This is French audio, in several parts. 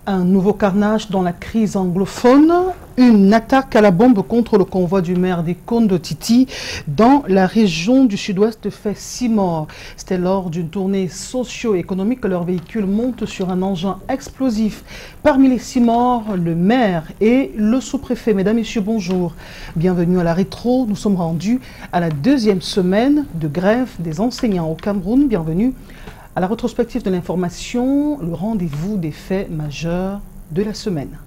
Un nouveau carnage dans la crise anglophone, une attaque à la bombe contre le convoi du maire des Kondo-Titi dans la région du sud-ouest fait 6 morts. C'était lors d'une tournée socio-économique que leur véhicule monte sur un engin explosif. Parmi les 6 morts, le maire et le sous-préfet. Mesdames, Messieurs, bonjour. Bienvenue à la rétro. Nous sommes rendus à la 2e semaine de grève des enseignants au Cameroun. Bienvenue à la rétrospective de l'information, le rendez-vous des faits majeurs de la semaine.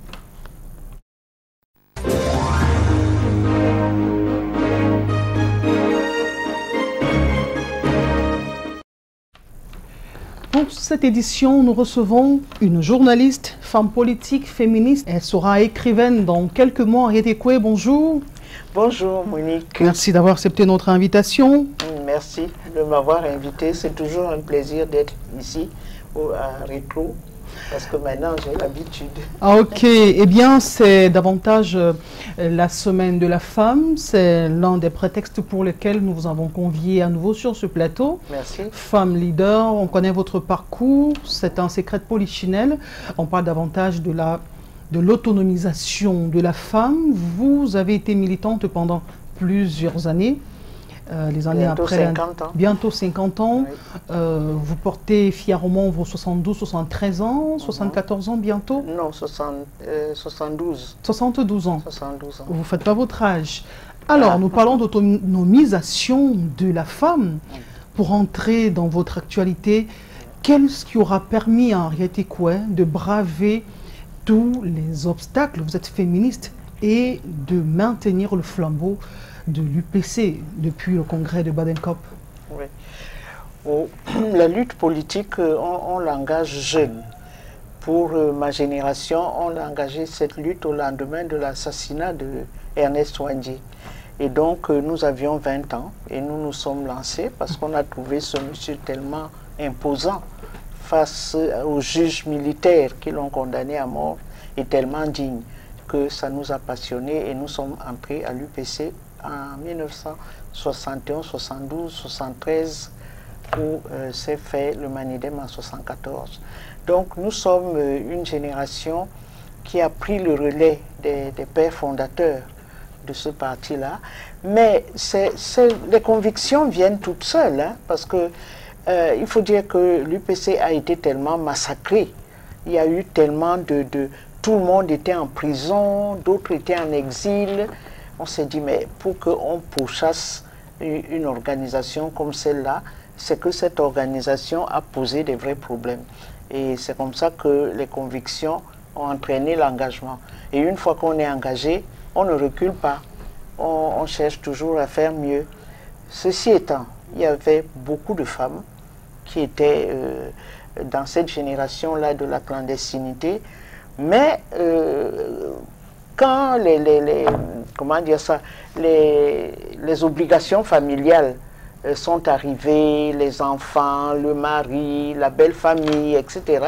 Pour cette édition, nous recevons une journaliste, femme politique, féministe. Elle sera écrivaine dans quelques mois. Henriette Ekwe, bonjour. Bonjour Monique. Merci d'avoir accepté notre invitation. Merci de m'avoir invité. C'est toujours un plaisir d'être ici à Rétro, parce que maintenant j'ai l'habitude. Ah, ok, eh bien c'est davantage la semaine de la femme. C'est l'un des prétextes pour lesquels nous vous avons convié à nouveau sur ce plateau. Merci. Femme leader, on connaît votre parcours, c'est un secret de polichinelle. On parle davantage de l'autonomisation de la femme. Vous avez été militante pendant plusieurs années. Les années bientôt après, 50 ans. Bientôt 50 ans. Oui. Vous portez fièrement vos 72, 73 ans, 74 ans bientôt? Non, 72. 72 ans. 72 ans. Vous ne faites pas votre âge. Alors, nous parlons d'autonomisation de la femme. Pour entrer dans votre actualité, qu'est-ce qui aura permis à Henriette Ekwe de braver tous les obstacles, vous êtes féministe, et de maintenir le flambeau de l'UPC depuis le congrès de Baden-Kop? Oui. Oh, la lutte politique, on l'engage jeune. Pour ma génération, on a engagé cette lutte au lendemain de l'assassinat de Ernest Ouandié. Et donc, nous avions 20 ans et nous nous sommes lancés parce qu'on a trouvé ce monsieur tellement imposant face aux juges militaires qui l'ont condamné à mort et tellement digne que ça nous a passionnés et nous sommes entrés à l'UPC en 1971, 72, 73, où s'est fait le Manidem en 74. Donc nous sommes une génération qui a pris le relais des pères fondateurs de ce parti-là. Mais les convictions viennent toutes seules, hein, parce que il faut dire que l'UPC a été tellement massacré. Il y a eu tellement tout le monde était en prison, d'autres étaient en exil. On s'est dit, mais pour qu'on pourchasse une organisation comme celle-là, c'est que cette organisation a posé des vrais problèmes. Et c'est comme ça que les convictions ont entraîné l'engagement. Et une fois qu'on est engagé, on ne recule pas. On cherche toujours à faire mieux. Ceci étant, il y avait beaucoup de femmes qui étaient dans cette génération-là de la clandestinité. Mais quand comment dire ça, les obligations familiales sont arrivées, les enfants, le mari, la belle famille, etc.,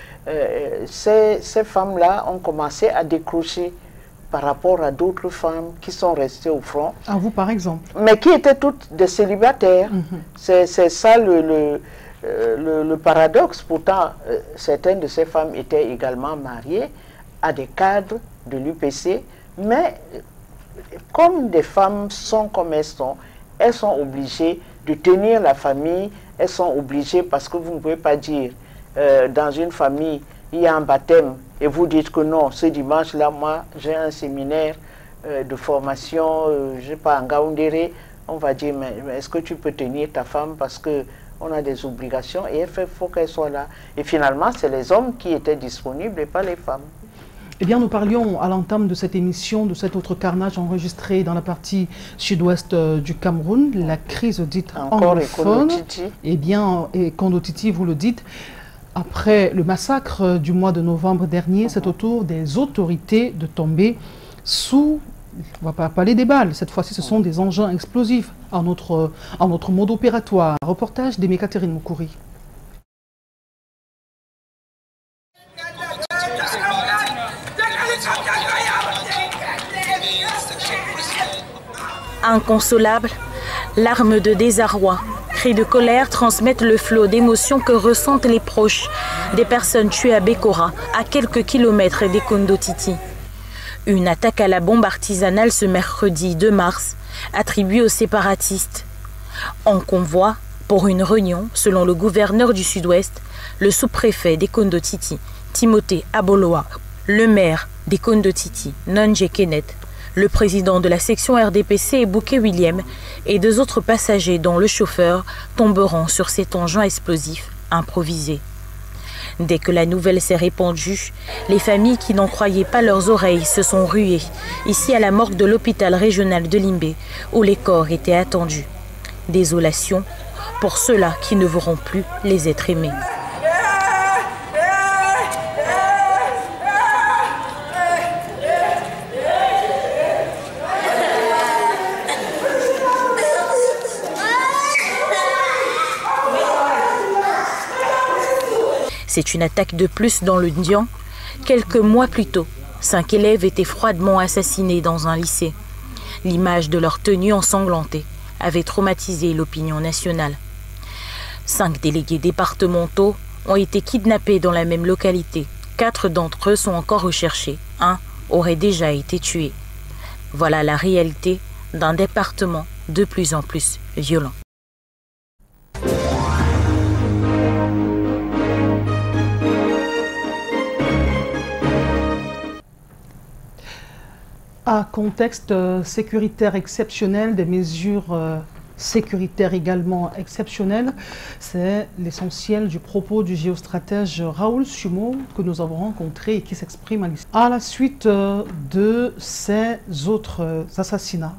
ces femmes-là ont commencé à décrocher par rapport à d'autres femmes qui sont restées au front. À vous, par exemple. Mais qui étaient toutes des célibataires. C'est ça le paradoxe. Pourtant, certaines de ces femmes étaient également mariées à des cadres de l'UPC, mais comme des femmes sont comme elles sont obligées de tenir la famille, elles sont obligées, parce que vous ne pouvez pas dire, dans une famille, il y a un baptême, et vous dites que non, ce dimanche-là, moi, j'ai un séminaire de formation, je sais pas, en Gaoundéré, on va dire, mais est-ce que tu peux tenir ta femme parce que on a des obligations et il faut qu'elle soit là. Et finalement, c'est les hommes qui étaient disponibles et pas les femmes. Eh bien, nous parlions à l'entame de cette émission, de cet autre carnage enregistré dans la partie sud-ouest du Cameroun, la crise dite anglophone. Eh bien, et Kondo-Titi, vous le dites, après le massacre du mois de novembre dernier, c'est au tour des autorités de tomber sous, on ne va pas parler des balles, cette fois-ci ce sont des engins explosifs en notre mode opératoire. Reportage d'Emeka-Terine Moukouri. Inconsolable, larmes de désarroi, cris de colère transmettent le flot d'émotions que ressentent les proches des personnes tuées à Bekora, à quelques kilomètres des Kondo-Titi. Une attaque à la bombe artisanale ce mercredi 2 mars, attribuée aux séparatistes. En convoi, pour une réunion, selon le gouverneur du Sud-Ouest, le sous-préfet des Kondo-Titi, Timothée Aboloa, le maire des Kondo-Titi, Nonje Kenneth, le président de la section RDPC, Bouquet William, et 2 autres passagers, dont le chauffeur, tomberont sur cet engin explosif improvisé. Dès que la nouvelle s'est répandue, les familles qui n'en croyaient pas leurs oreilles se sont ruées, ici à la morgue de l'hôpital régional de Limbé, où les corps étaient attendus. Désolation pour ceux-là qui ne verront plus les êtres aimés. C'est une attaque de plus dans le Ndian. Quelques mois plus tôt, 5 élèves étaient froidement assassinés dans un lycée. L'image de leur tenue ensanglantée avait traumatisé l'opinion nationale. 5 délégués départementaux ont été kidnappés dans la même localité. 4 d'entre eux sont encore recherchés. 1 aurait déjà été tué. Voilà la réalité d'un département de plus en plus violent. À contexte sécuritaire exceptionnel, des mesures sécuritaires également exceptionnelles, c'est l'essentiel du propos du géostratège Raoul Sumo que nous avons rencontré et qui s'exprime à la suite de ces autres assassinats.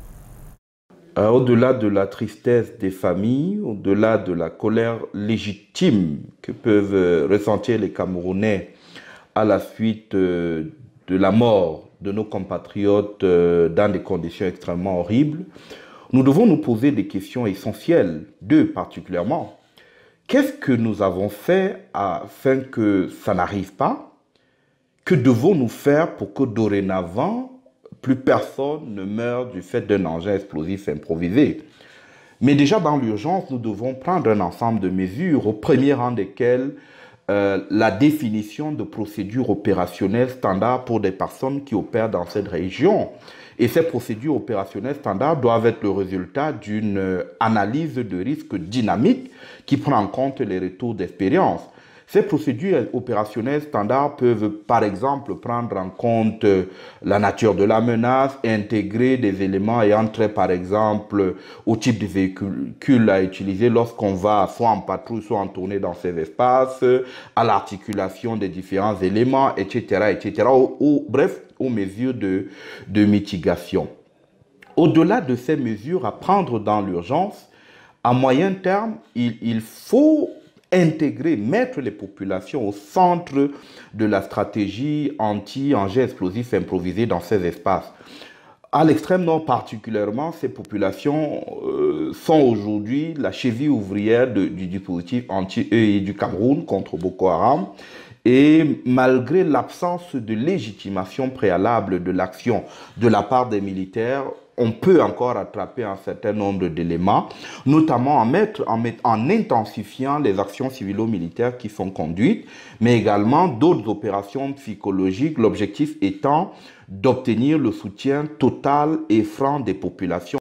Au-delà de la tristesse des familles, au-delà de la colère légitime que peuvent ressentir les Camerounais à la suite de la mort de nos compatriotes dans des conditions extrêmement horribles, nous devons nous poser des questions essentielles, 2 particulièrement. Qu'est-ce que nous avons fait afin que ça n'arrive pas? Que devons-nous faire pour que dorénavant, plus personne ne meure du fait d'un engin explosif improvisé? Mais déjà dans l'urgence, nous devons prendre un ensemble de mesures, au premier rang desquelles la définition de procédures opérationnelles standards pour des personnes qui opèrent dans cette région. Et ces procédures opérationnelles standards doivent être le résultat d'une analyse de risque dynamique qui prend en compte les retours d'expérience. Ces procédures opérationnelles standards peuvent par exemple prendre en compte la nature de la menace, intégrer des éléments ayant trait par exemple au type de véhicule à utiliser lorsqu'on va soit en patrouille, soit en tournée dans ces espaces, à l'articulation des différents éléments, etc. etc. Bref, aux mesures de mitigation. Au-delà de ces mesures à prendre dans l'urgence, à moyen terme, il faut intégrer, mettre les populations au centre de la stratégie anti-engins explosifs improvisés dans ces espaces. À l'extrême nord particulièrement, ces populations sont aujourd'hui la cheville ouvrière du dispositif anti-EI du Cameroun contre Boko Haram. Et malgré l'absence de légitimation préalable de l'action de la part des militaires, on peut encore attraper un certain nombre d'éléments, notamment en intensifiant les actions civilo-militaires qui sont conduites, mais également d'autres opérations psychologiques, l'objectif étant d'obtenir le soutien total et franc des populations.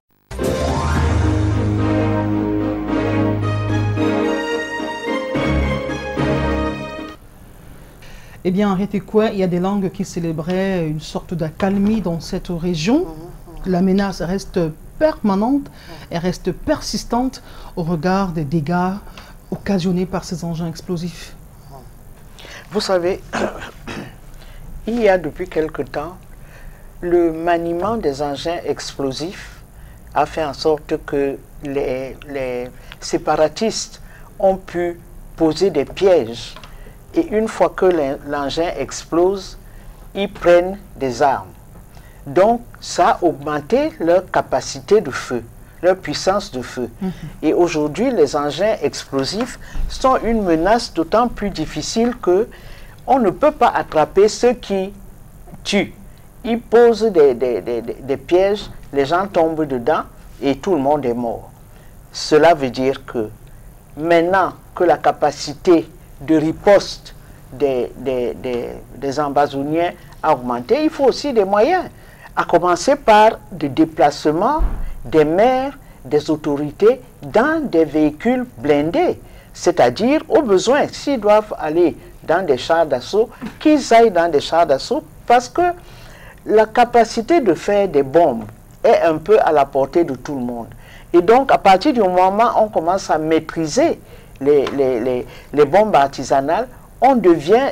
Eh bien, en Rétékoué, il y a des langues qui célébraient une sorte d'accalmie dans cette région. La menace reste permanente et reste persistante au regard des dégâts occasionnés par ces engins explosifs. Vous savez, il y a depuis quelque temps, le maniement des engins explosifs a fait en sorte que les séparatistes ont pu poser des pièges. Et une fois que l'engin explose, ils prennent des armes. Donc, ça a augmenté leur capacité de feu, leur puissance de feu. Et aujourd'hui, les engins explosifs sont une menace d'autant plus difficile que on ne peut pas attraper ceux qui tuent. Ils posent des pièges, les gens tombent dedans et tout le monde est mort. cela veut dire que maintenant que la capacité de riposte des Ambazoniens a augmenté, il faut aussi des moyens, à commencer par des déplacements des maires, des autorités dans des véhicules blindés. C'est-à-dire, au besoin, s'ils doivent aller dans des chars d'assaut, qu'ils aillent dans des chars d'assaut, parce que la capacité de faire des bombes est un peu à la portée de tout le monde. Et donc, à partir du moment où on commence à maîtriser les bombes artisanales, on devient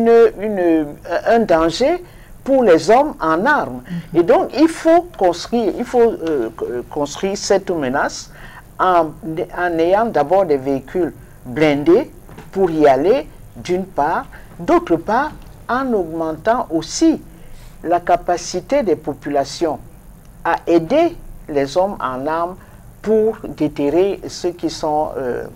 un danger pour les hommes en armes. Et donc, il faut construire cette menace en ayant d'abord des véhicules blindés pour y aller, d'une part. D'autre part, en augmentant aussi la capacité des populations à aider les hommes en armes pour déterrer ceux qui sont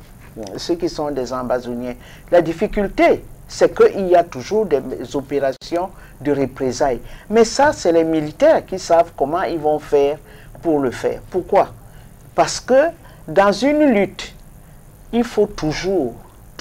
des Ambazoniens. La difficulté, c'est qu'il y a toujours des opérations de représailles. Mais ça, c'est les militaires qui savent comment ils vont faire pour le faire. Pourquoi? Parce que dans une lutte, il faut toujours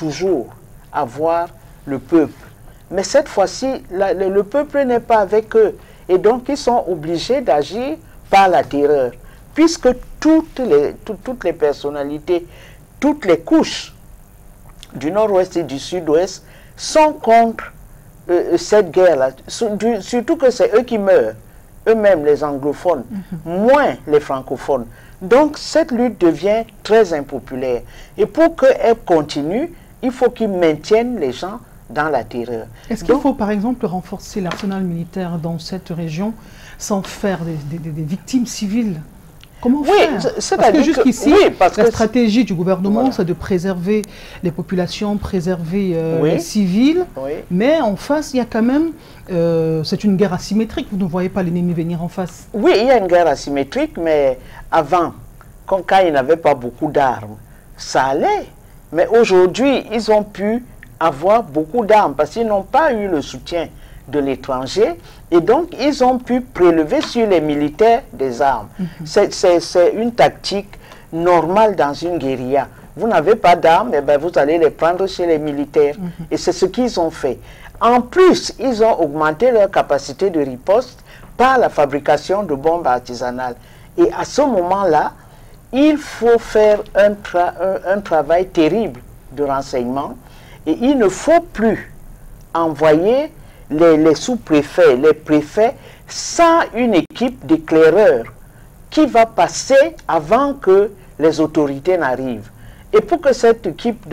avoir le peuple. Mais cette fois-ci, le peuple n'est pas avec eux. Et donc, ils sont obligés d'agir par la terreur. Puisque toutes les personnalités, toutes les couches du nord-ouest et du sud-ouest sont contre cette guerre-là. Surtout que c'est eux qui meurent, eux-mêmes les anglophones, moins les francophones. Donc cette lutte devient très impopulaire. Et pour qu'elle continue, il faut qu'ils maintiennent les gens dans la terreur. Est-ce qu'il faut par exemple renforcer l'arsenal militaire dans cette région sans faire des victimes civiles? Comment faire? Parce que jusqu'ici, la stratégie du gouvernement, c'est de préserver les populations, préserver les civils. Mais en face, il y a quand même... c'est une guerre asymétrique. Vous ne voyez pas l'ennemi venir en face. Oui, il y a une guerre asymétrique, mais avant, quand ils n'avaient pas beaucoup d'armes, ça allait. Mais aujourd'hui, ils ont pu avoir beaucoup d'armes parce qu'ils n'ont pas eu le soutien de l'étranger et donc ils ont pu prélever sur les militaires des armes. C'est une tactique normale dans une guérilla. Vous n'avez pas d'armes, eh bien vous allez les prendre chez les militaires. Et c'est ce qu'ils ont fait. En plus, ils ont augmenté leur capacité de riposte par la fabrication de bombes artisanales. Et à ce moment-là, il faut faire un travail terrible de renseignement et il ne faut plus envoyer les sous-préfets, les préfets, sans une équipe d'éclaireurs qui va passer avant que les autorités n'arrivent. Et pour que cette équipe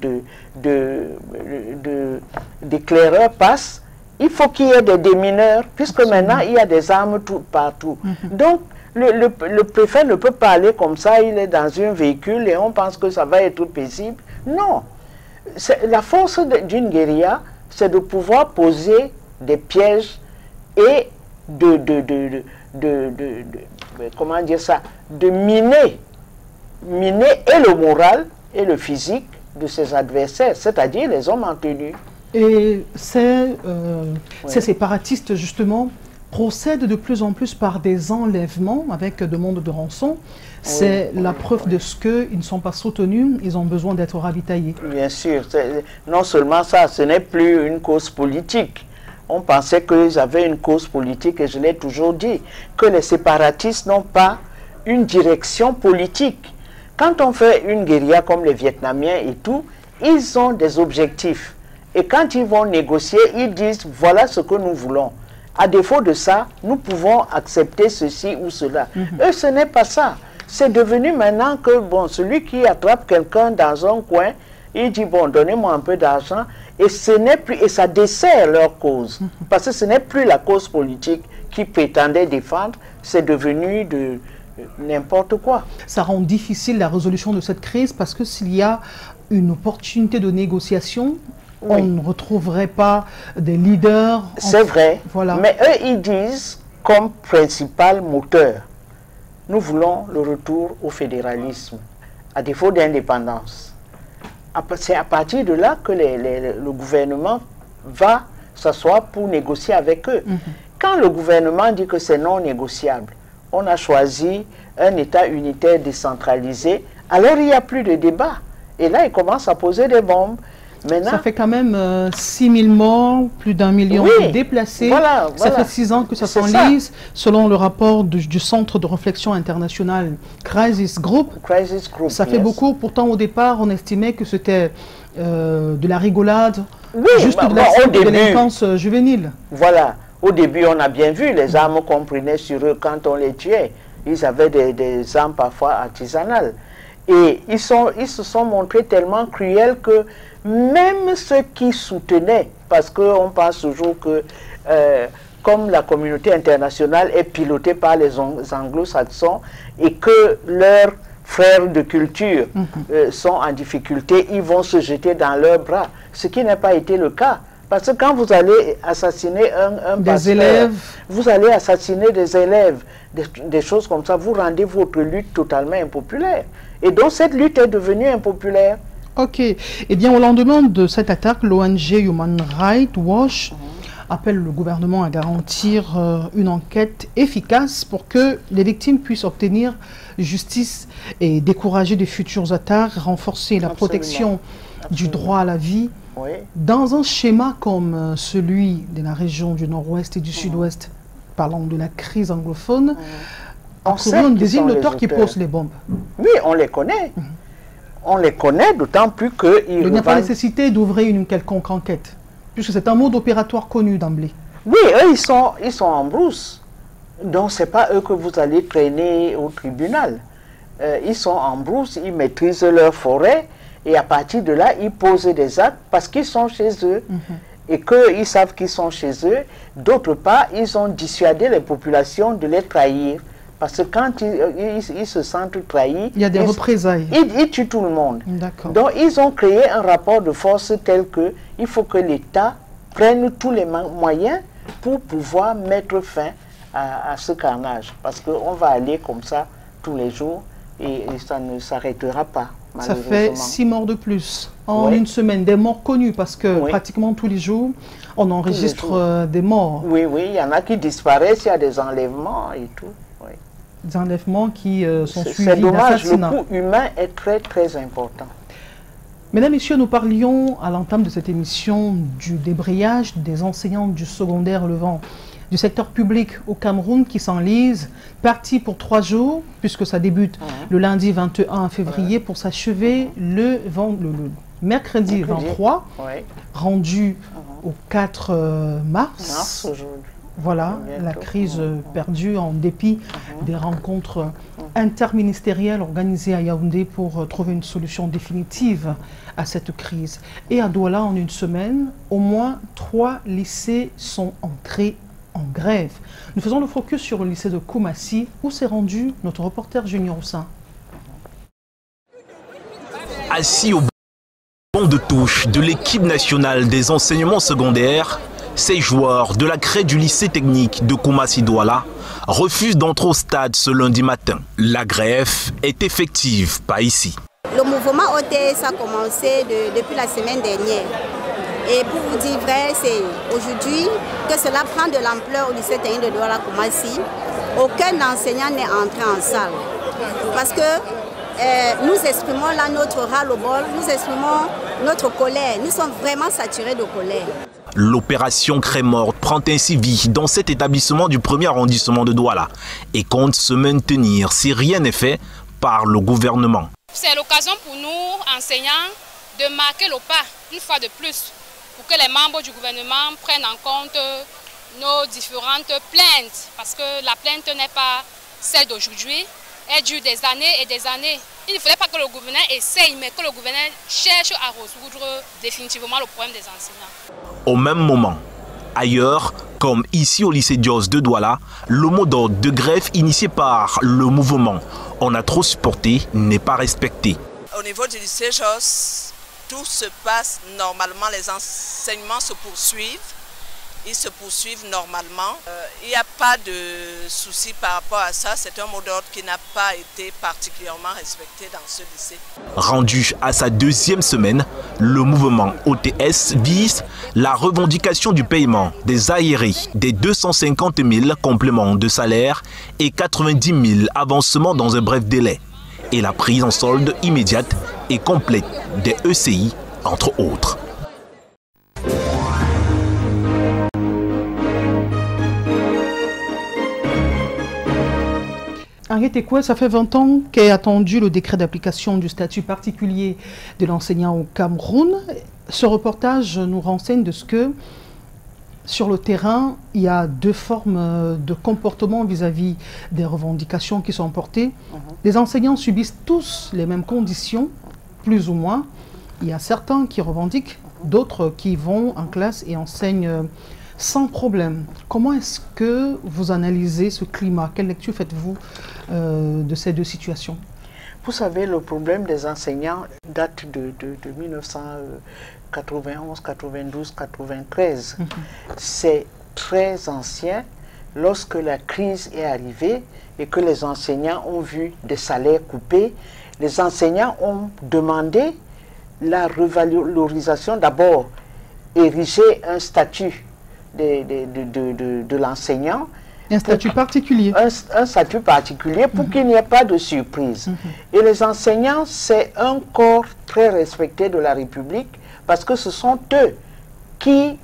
d'éclaireurs passe, il faut qu'il y ait des démineurs, puisque maintenant il y a des armes partout. Donc, le préfet ne peut pas aller comme ça, il est dans un véhicule et on pense que ça va être paisible. Non. La force d'une guérilla, c'est de pouvoir poser des pièges et comment dire ça, de miner et le moral et le physique de ses adversaires, c'est-à-dire les hommes en tenue. Et ces séparatistes, justement, procèdent de plus en plus par des enlèvements avec demande de rançon. C'est la preuve de ce qu'ils ne sont pas soutenus, ils ont besoin d'être ravitaillés. Bien sûr. Non seulement ça, ce n'est plus une cause politique. On pensait qu'ils avaient une cause politique, et je l'ai toujours dit, que les séparatistes n'ont pas une direction politique. Quand on fait une guérilla comme les Vietnamiens et tout, ils ont des objectifs. Et quand ils vont négocier, ils disent, voilà ce que nous voulons. À défaut de ça, nous pouvons accepter ceci ou cela. Eux, ce n'est pas ça. C'est devenu maintenant que, bon, celui qui attrape quelqu'un dans un coin, il dit, bon, donnez-moi un peu d'argent, et ce n'est plus, et ça dessert leur cause. Parce que ce n'est plus la cause politique qu'ils prétendaient défendre, c'est devenu de n'importe quoi. Ça rend difficile la résolution de cette crise, parce que s'il y a une opportunité de négociation, on ne retrouverait pas des leaders. C'est vrai, voilà. Mais eux, ils disent, comme principal moteur, nous voulons le retour au fédéralisme, à défaut d'indépendance. C'est à partir de là que le gouvernement va s'asseoir pour négocier avec eux. Quand le gouvernement dit que c'est non négociable, on a choisi un État unitaire décentralisé Alors il n'y a plus de débat. Et là, ils commencent à poser des bombes. Maintenant, ça fait quand même 6 000 morts, plus d'1 million de déplacés. Ça fait 6 ans que ça s'enlise, selon le rapport du Centre de réflexion international Crisis Group. Ça fait beaucoup. Pourtant, au départ, on estimait que c'était de la rigolade, juste de la délinquance juvénile. Voilà. Au début, on a bien vu les armes qu'on prenait sur eux quand on les tuait. Ils avaient des armes parfois artisanales. Et ils se sont montrés tellement cruels que même ceux qui soutenaient, parce qu'on pense toujours que comme la communauté internationale est pilotée par les anglo-saxons et que leurs frères de culture sont en difficulté, ils vont se jeter dans leurs bras, ce qui n'a pas été le cas. Parce que quand vous allez assassiner un pasteur, vous allez assassiner des élèves, des choses comme ça, vous rendez votre lutte totalement impopulaire. Et donc cette lutte est devenue impopulaire. Ok. Eh bien, au lendemain de cette attaque, l'ONG Human Rights Watch appelle le gouvernement à garantir une enquête efficace pour que les victimes puissent obtenir justice et décourager de futures attaques, renforcer la protection du droit à la vie. Oui. Dans un schéma comme celui de la région du Nord-Ouest et du Sud-Ouest, parlant de la crise anglophone, on désigne l'auteur qui pose les bombes. Oui, on les connaît. On les connaît, d'autant plus qu'il n'y a pas nécessité d'ouvrir une quelconque enquête, puisque c'est un mode opératoire connu d'emblée. Oui, eux, ils sont en brousse. Donc, ce n'est pas eux que vous allez traîner au tribunal. Ils sont en brousse, ils maîtrisent leur forêt, et à partir de là, ils posent des actes parce qu'ils sont chez eux. Et qu'ils savent qu'ils sont chez eux. D'autre part, ils ont dissuadé les populations de les trahir. Parce que quand ils se sentent trahis, il y a des représailles. Ils tuent tout le monde. Donc ils ont créé un rapport de force tel que il faut que l'État prenne tous les moyens pour pouvoir mettre fin à ce carnage. Parce qu'on va aller comme ça tous les jours et ça ne s'arrêtera pas. Ça fait 6 morts de plus en une semaine. Des morts connus parce que pratiquement tous les jours, on enregistre des morts. Oui, il y en a qui disparaissent, il y a des enlèvements et tout. Des enlèvements qui sont suivis d'assassinats. C'est dommage, le coût humain est très très important. Mesdames, Messieurs, nous parlions à l'entame de cette émission du débrayage des enseignants du secondaire Levant du secteur public au Cameroun qui s'enlisent, partis pour 3 jours, puisque ça débute le lundi 21 février pour s'achever le mercredi 23, rendu au 4 mars. Voilà, la crise perdue en dépit des rencontres interministérielles organisées à Yaoundé pour trouver une solution définitive à cette crise. Et à Douala, en une semaine, au moins 3 lycées sont entrés en grève. Nous faisons le focus sur le lycée de Koumassi, où s'est rendu notre reporter Junior Oussin. Assis au banc de touche de l'équipe nationale des enseignements secondaires, ces joueurs de la crèche du lycée technique de Koumassi-Douala refusent d'entrer au stade ce lundi matin. La grève est effective, pas ici. Le mouvement OTS a commencé depuis la semaine dernière. Et pour vous dire vrai, c'est aujourd'hui que cela prend de l'ampleur au lycée technique de Douala-Koumassi. Aucun enseignant n'est entré en salle. Parce que nous exprimons là notre ras-le-bol, nous exprimons notre colère. Nous sommes vraiment saturés de colère. L'opération Crée-Morte prend ainsi vie dans cet établissement du 1er arrondissement de Douala et compte se maintenir si rien n'est fait par le gouvernement. C'est l'occasion pour nous, enseignants, de marquer le pas une fois de plus pour que les membres du gouvernement prennent en compte nos différentes plaintes. Parce que la plainte n'est pas celle d'aujourd'hui, elle dure des années et des années. Il ne faudrait pas que le gouvernement essaye, mais que le gouvernement cherche à résoudre définitivement le problème des enseignants. Au même moment, ailleurs, comme ici au lycée Dios de Douala, le mot d'ordre de grève initié par le mouvement « On a trop supporté » n'est pas respecté. Au niveau du lycée Dios, tout se passe normalement, les enseignements se poursuivent. Ils se poursuivent normalement. Il n'y a pas de souci par rapport à ça. C'est un mot d'ordre qui n'a pas été particulièrement respecté dans ce lycée. Rendu à sa 2e semaine, le mouvement OTS vise la revendication du paiement des aérés des 250 000 compléments de salaire et 90 000 avancements dans un bref délai. et la prise en solde immédiate et complète des ECI, entre autres. Henriette Ekwe, ça fait 20 ans qu'est attendu le décret d'application du statut particulier de l'enseignant au Cameroun. Ce reportage nous renseigne de ce que, sur le terrain, il y a deux formes de comportement vis-à-vis des revendications qui sont portées. Les enseignants subissent tous les mêmes conditions, plus ou moins. Il y a certains qui revendiquent, d'autres qui vont en classe et enseignent sans problème. Comment est-ce que vous analysez ce climat? Quelle lecture faites-vous de ces deux situations? Vous savez, le problème des enseignants date de 1991, 92, 93. C'est très ancien. Lorsque la crise est arrivée et que les enseignants ont vu des salaires coupés, les enseignants ont demandé la revalorisation, d'abord ériger un statut de l'enseignant. Un statut particulier. Un statut particulier pour qu'il n'y ait pas de surprise. Et les enseignants, c'est un corps très respecté de la République parce que ce sont eux qui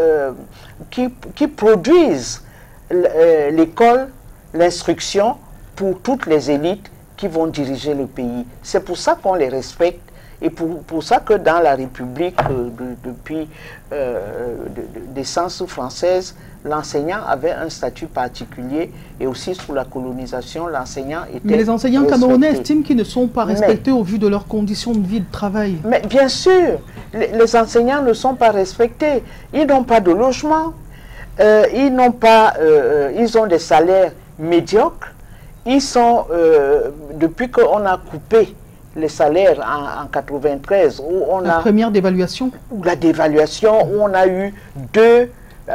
produisent l'école, l'instruction pour toutes les élites qui vont diriger le pays. C'est pour ça qu'on les respecte. Et pour ça que dans la République, depuis d'essence française, l'enseignant avait un statut particulier et aussi sous la colonisation, l'enseignant était Mais les enseignants respecté. Camerounais estiment qu'ils ne sont pas respectés au vu de leurs conditions de vie de travail. Mais bien sûr, les enseignants ne sont pas respectés. Ils n'ont pas de logement, ils ont des salaires médiocres. Ils sont, depuis qu'on a coupé les salaires en 93, où on la première dévaluation. La dévaluation, où on a eu deux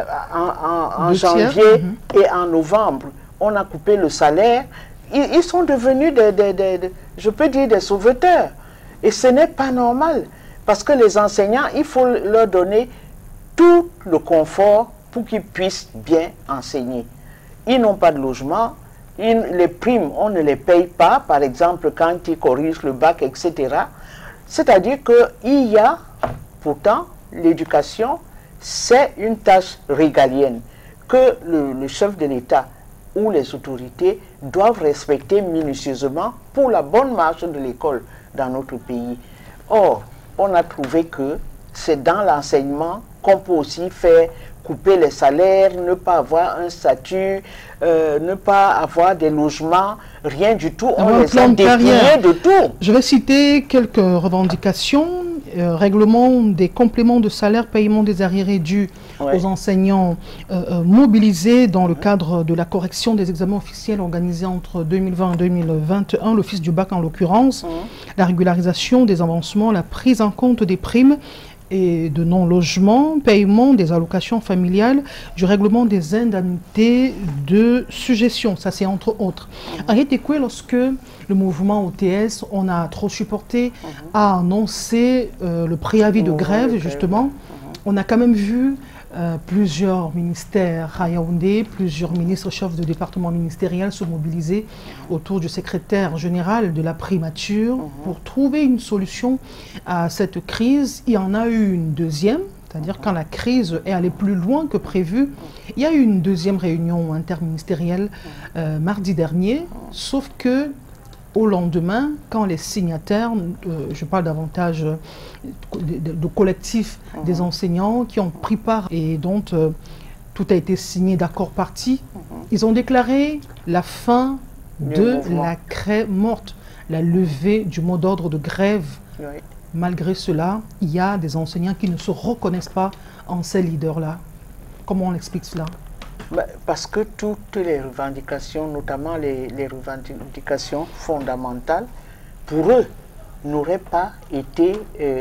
en janvier et en novembre. On a coupé le salaire. Ils sont devenus je peux dire des sauveteurs. Et ce n'est pas normal. Parce que les enseignants, il faut leur donner tout le confort pour qu'ils puissent bien enseigner. Ils n'ont pas de logement. Les primes, on ne les paye pas, par exemple, quand ils corrigent le bac, etc. C'est-à-dire qu'il y a, pourtant, l'éducation, c'est une tâche régalienne que le chef de l'État ou les autorités doivent respecter minutieusement pour la bonne marche de l'école dans notre pays. Or, on a trouvé que c'est dans l'enseignement qu'on peut aussi faire couper les salaires, ne pas avoir un statut, ne pas avoir des logements, rien du tout. On les a dépouillés de tout. Je vais citer quelques revendications. Règlement des compléments de salaire, paiement des arriérés dus aux enseignants mobilisés dans le cadre de la correction des examens officiels organisés entre 2020 et 2021, l'office du bac en l'occurrence, la régularisation des avancements, la prise en compte des primes et de non-logement, paiement des allocations familiales, du règlement des indemnités de suggestion. Ça, c'est entre autres. Henriette Ekwe, lorsque le mouvement OTS, on a trop supporté, a annoncé le préavis de grève, justement, on a quand même vu plusieurs ministères à Yaoundé, plusieurs ministres chefs de département ministériel se mobiliser autour du secrétaire général de la primature pour trouver une solution à cette crise. Il y en a eu une deuxième, c'est-à-dire quand la crise est allée plus loin que prévu. Il y a eu une deuxième réunion interministérielle mardi dernier, sauf que au lendemain, quand les signataires, je parle davantage de collectifs des enseignants qui ont pris part et dont tout a été signé d'accord parti, ils ont déclaré la fin de la crème morte, la levée du mot d'ordre de grève. Malgré cela, il y a des enseignants qui ne se reconnaissent pas en ces leaders-là. Comment on explique cela? Parce que toutes les revendications, notamment les revendications fondamentales, pour eux, n'auraient pas été,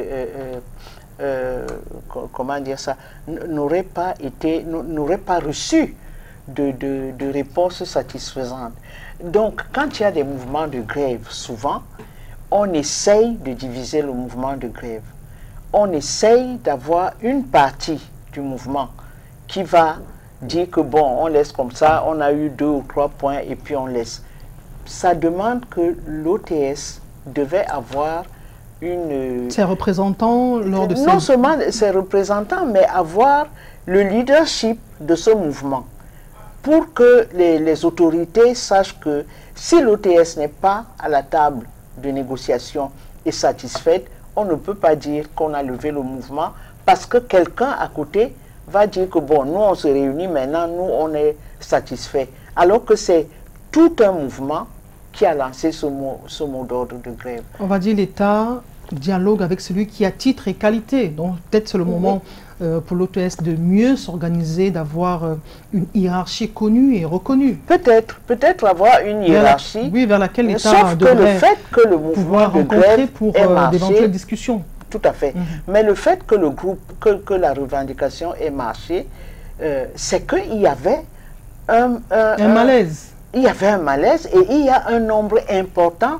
comment dire ça, n'auraient pas reçu de réponse satisfaisante. Donc, quand il y a des mouvements de grève, souvent, on essaye de diviser le mouvement de grève. On essaye d'avoir une partie du mouvement qui va dire que bon, on laisse comme ça, on a eu 2 ou 3 points et puis on laisse. ça demande que l'OTS devait avoir ses représentants lors de non seulement ses représentants, mais avoir le leadership de ce mouvement pour que les autorités sachent que si l'OTS n'est pas à la table de négociation et satisfaite, on ne peut pas dire qu'on a levé le mouvement parce que quelqu'un à côté va dire que bon, nous on se réunit maintenant, nous on est satisfait. Alors que c'est tout un mouvement qui a lancé ce mot d'ordre de grève. On va dire l'État dialogue avec celui qui a titre et qualité. Donc peut-être c'est le moment pour l'OTS de mieux s'organiser, d'avoir une hiérarchie connue et reconnue. Peut-être avoir une hiérarchie. Vers laquelle l'État devrait le fait que le mouvement de grève pour d'éventuelles discussions. Tout à fait. Mais le fait que le groupe, que la revendication ait marché, c'est qu'il y avait un malaise. Il y avait un malaise et il y a un nombre important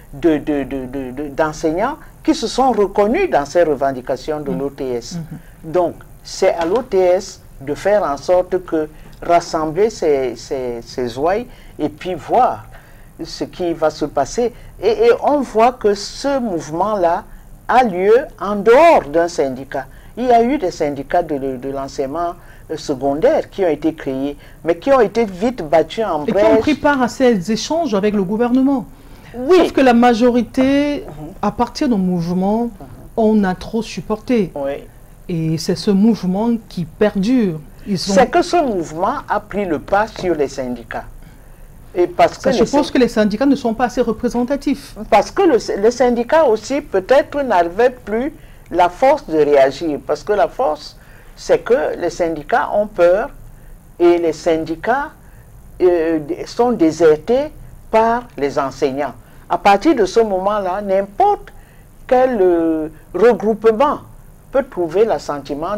d'enseignants qui se sont reconnus dans ces revendications de l'OTS. Donc, c'est à l'OTS de faire en sorte que rassembler ces ouailles et puis voir ce qui va se passer. Et on voit que ce mouvement-là a lieu en dehors d'un syndicat. Il y a eu des syndicats de l'enseignement secondaire qui ont été créés, mais qui ont été vite battus en brèche. Et qui ont pris part à ces échanges avec le gouvernement. Oui. Sauf que la majorité, à partir du mouvement, on a trop supporté. Oui. Et c'est ce mouvement qui perdure. C'est que ce mouvement a pris le pas sur les syndicats. Et parce que je pense que les syndicats ne sont pas assez représentatifs. Parce que les syndicats aussi, peut-être, n'avaient plus la force de réagir. Parce que la force, c'est que les syndicats ont peur et les syndicats sont désertés par les enseignants. À partir de ce moment-là, n'importe quel regroupement peut trouver l'assentiment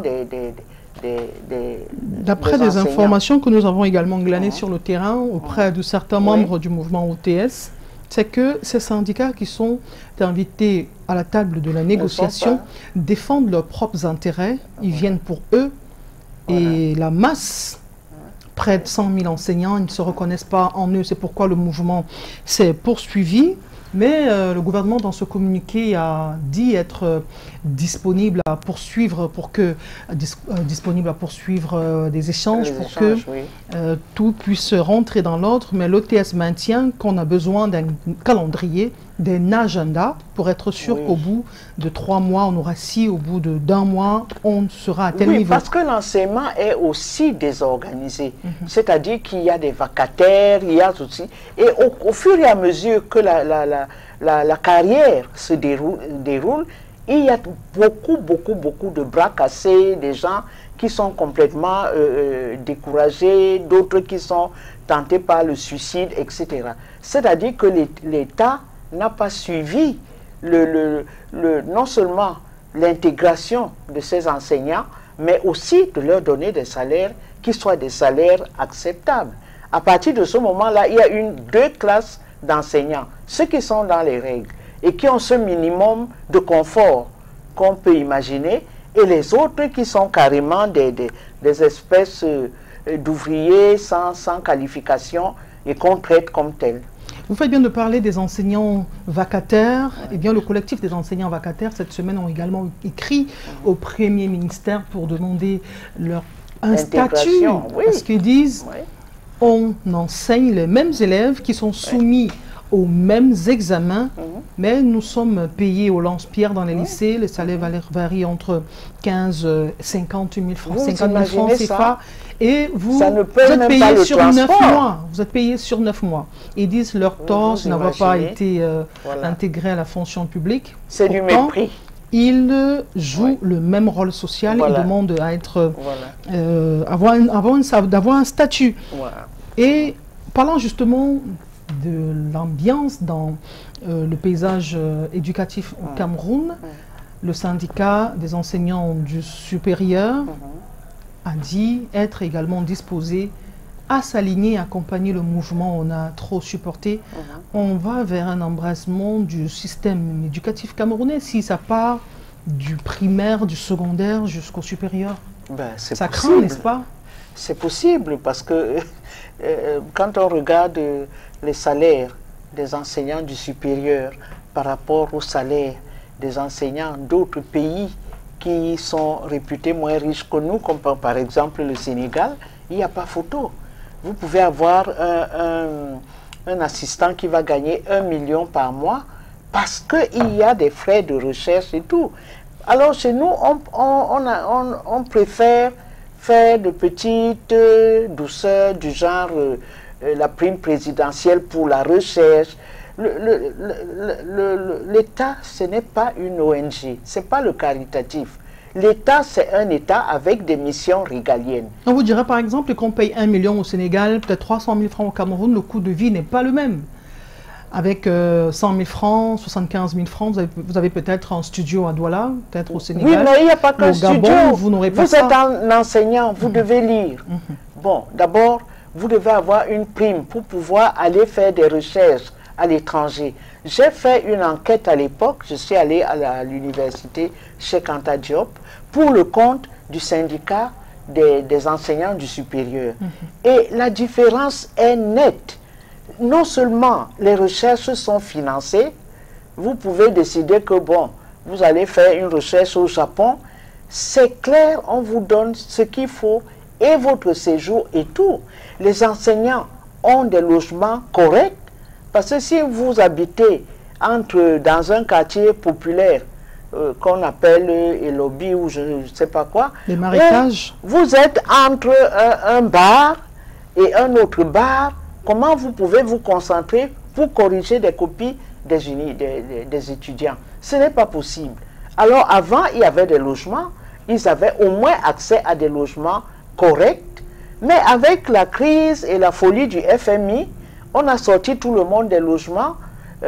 D'après des informations que nous avons également glanées sur le terrain auprès de certains membres du mouvement OTS, c'est que ces syndicats qui sont invités à la table de la négociation défendent leurs propres intérêts, ils viennent pour eux, et la masse, près de 100 000 enseignants, ils ne se reconnaissent pas en eux, c'est pourquoi le mouvement s'est poursuivi. Mais le gouvernement, dans ce communiqué, a dit être disponible à poursuivre, des échanges pour que tout puisse rentrer dans l'ordre. Mais l'OTS maintient qu'on a besoin d'un calendrier, d'un agenda, pour être sûr qu'au bout de 3 mois, on aura si, au bout d'un mois, on sera à tel niveau. Parce que l'enseignement est aussi désorganisé. C'est-à-dire qu'il y a des vacataires, il y a aussi... Et au fur et à mesure que la carrière se déroule, il y a beaucoup de bras cassés, des gens qui sont complètement découragés, d'autres qui sont tentés par le suicide, etc. C'est-à-dire que l'État n'a pas suivi non seulement l'intégration de ces enseignants, mais aussi de leur donner des salaires qui soient des salaires acceptables. À partir de ce moment-là, il y a deux classes d'enseignants, ceux qui sont dans les règles et qui ont ce minimum de confort qu'on peut imaginer, et les autres qui sont carrément des espèces d'ouvriers sans qualification et qu'on traite comme tels. Vous faites bien de parler des enseignants vacataires. Eh bien, le collectif des enseignants vacataires, cette semaine, ont également écrit au Premier ministère pour demander un statut. Parce qu'ils disent, on enseigne les mêmes élèves qui sont soumis aux mêmes examens, mais nous sommes payés au lance-pierre dans les lycées. Les salaires varient entre 15 et 50 000 francs, 50 000 francs CFA. Et vous êtes payés sur 9 mois. Vous êtes payés sur 9 mois. Ils disent leur tort n'avoir pas été intégré à la fonction publique. C'est du mépris. Ils jouent le même rôle social. Ils demandent à être, d'avoir un statut. Et parlant justement de l'ambiance dans le paysage éducatif au Cameroun, le syndicat des enseignants du supérieur a dit être également disposé à s'aligner, accompagner le mouvement. On a trop supporté. On va vers un embrasement du système éducatif camerounais si ça part du primaire, du secondaire jusqu'au supérieur. Ça craint, n'est-ce pas? C'est possible parce que quand on regarde les salaires des enseignants du supérieur par rapport au salaire des enseignants d'autres pays qui sont réputés moins riches que nous, comme par exemple le Sénégal, il n'y a pas photo. Vous pouvez avoir un assistant qui va gagner 1 million par mois parce qu'il y a des frais de recherche et tout. Alors chez nous, on préfère faire de petites douceurs du genre la prime présidentielle pour la recherche. L'État, ce n'est pas une ONG, ce n'est pas le caritatif. L'État, c'est un État avec des missions régaliennes. On vous dirait par exemple qu'on paye 1 million au Sénégal, peut-être 300 000 francs au Cameroun, le coût de vie n'est pas le même. Avec 100 000 francs, 75 000 francs, vous avez peut-être un studio à Douala, peut-être au Sénégal. Oui, mais il n'y a pas qu'un studio. Gabon, vous n'aurez pas ça. Vous êtes un enseignant, vous devez lire. Bon, d'abord, vous devez avoir une prime pour pouvoir aller faire des recherches à l'étranger. J'ai fait une enquête à l'époque, je suis allé à l'université Cheikh Anta Diop pour le compte du syndicat des enseignants du supérieur. Et la différence est nette. Non seulement les recherches sont financées, vous pouvez décider que bon, vous allez faire une recherche au Japon, c'est clair, on vous donne ce qu'il faut et votre séjour et tout. Les enseignants ont des logements corrects, parce que si vous habitez dans un quartier populaire qu'on appelle Elobi ou je ne sais pas quoi, les marécages, vous êtes entre un bar et un autre bar, comment vous pouvez vous concentrer pour corriger des copies des étudiants? Ce n'est pas possible. Alors avant, il y avait des logements, ils avaient au moins accès à des logements corrects, mais avec la crise et la folie du FMI, on a sorti tout le monde des logements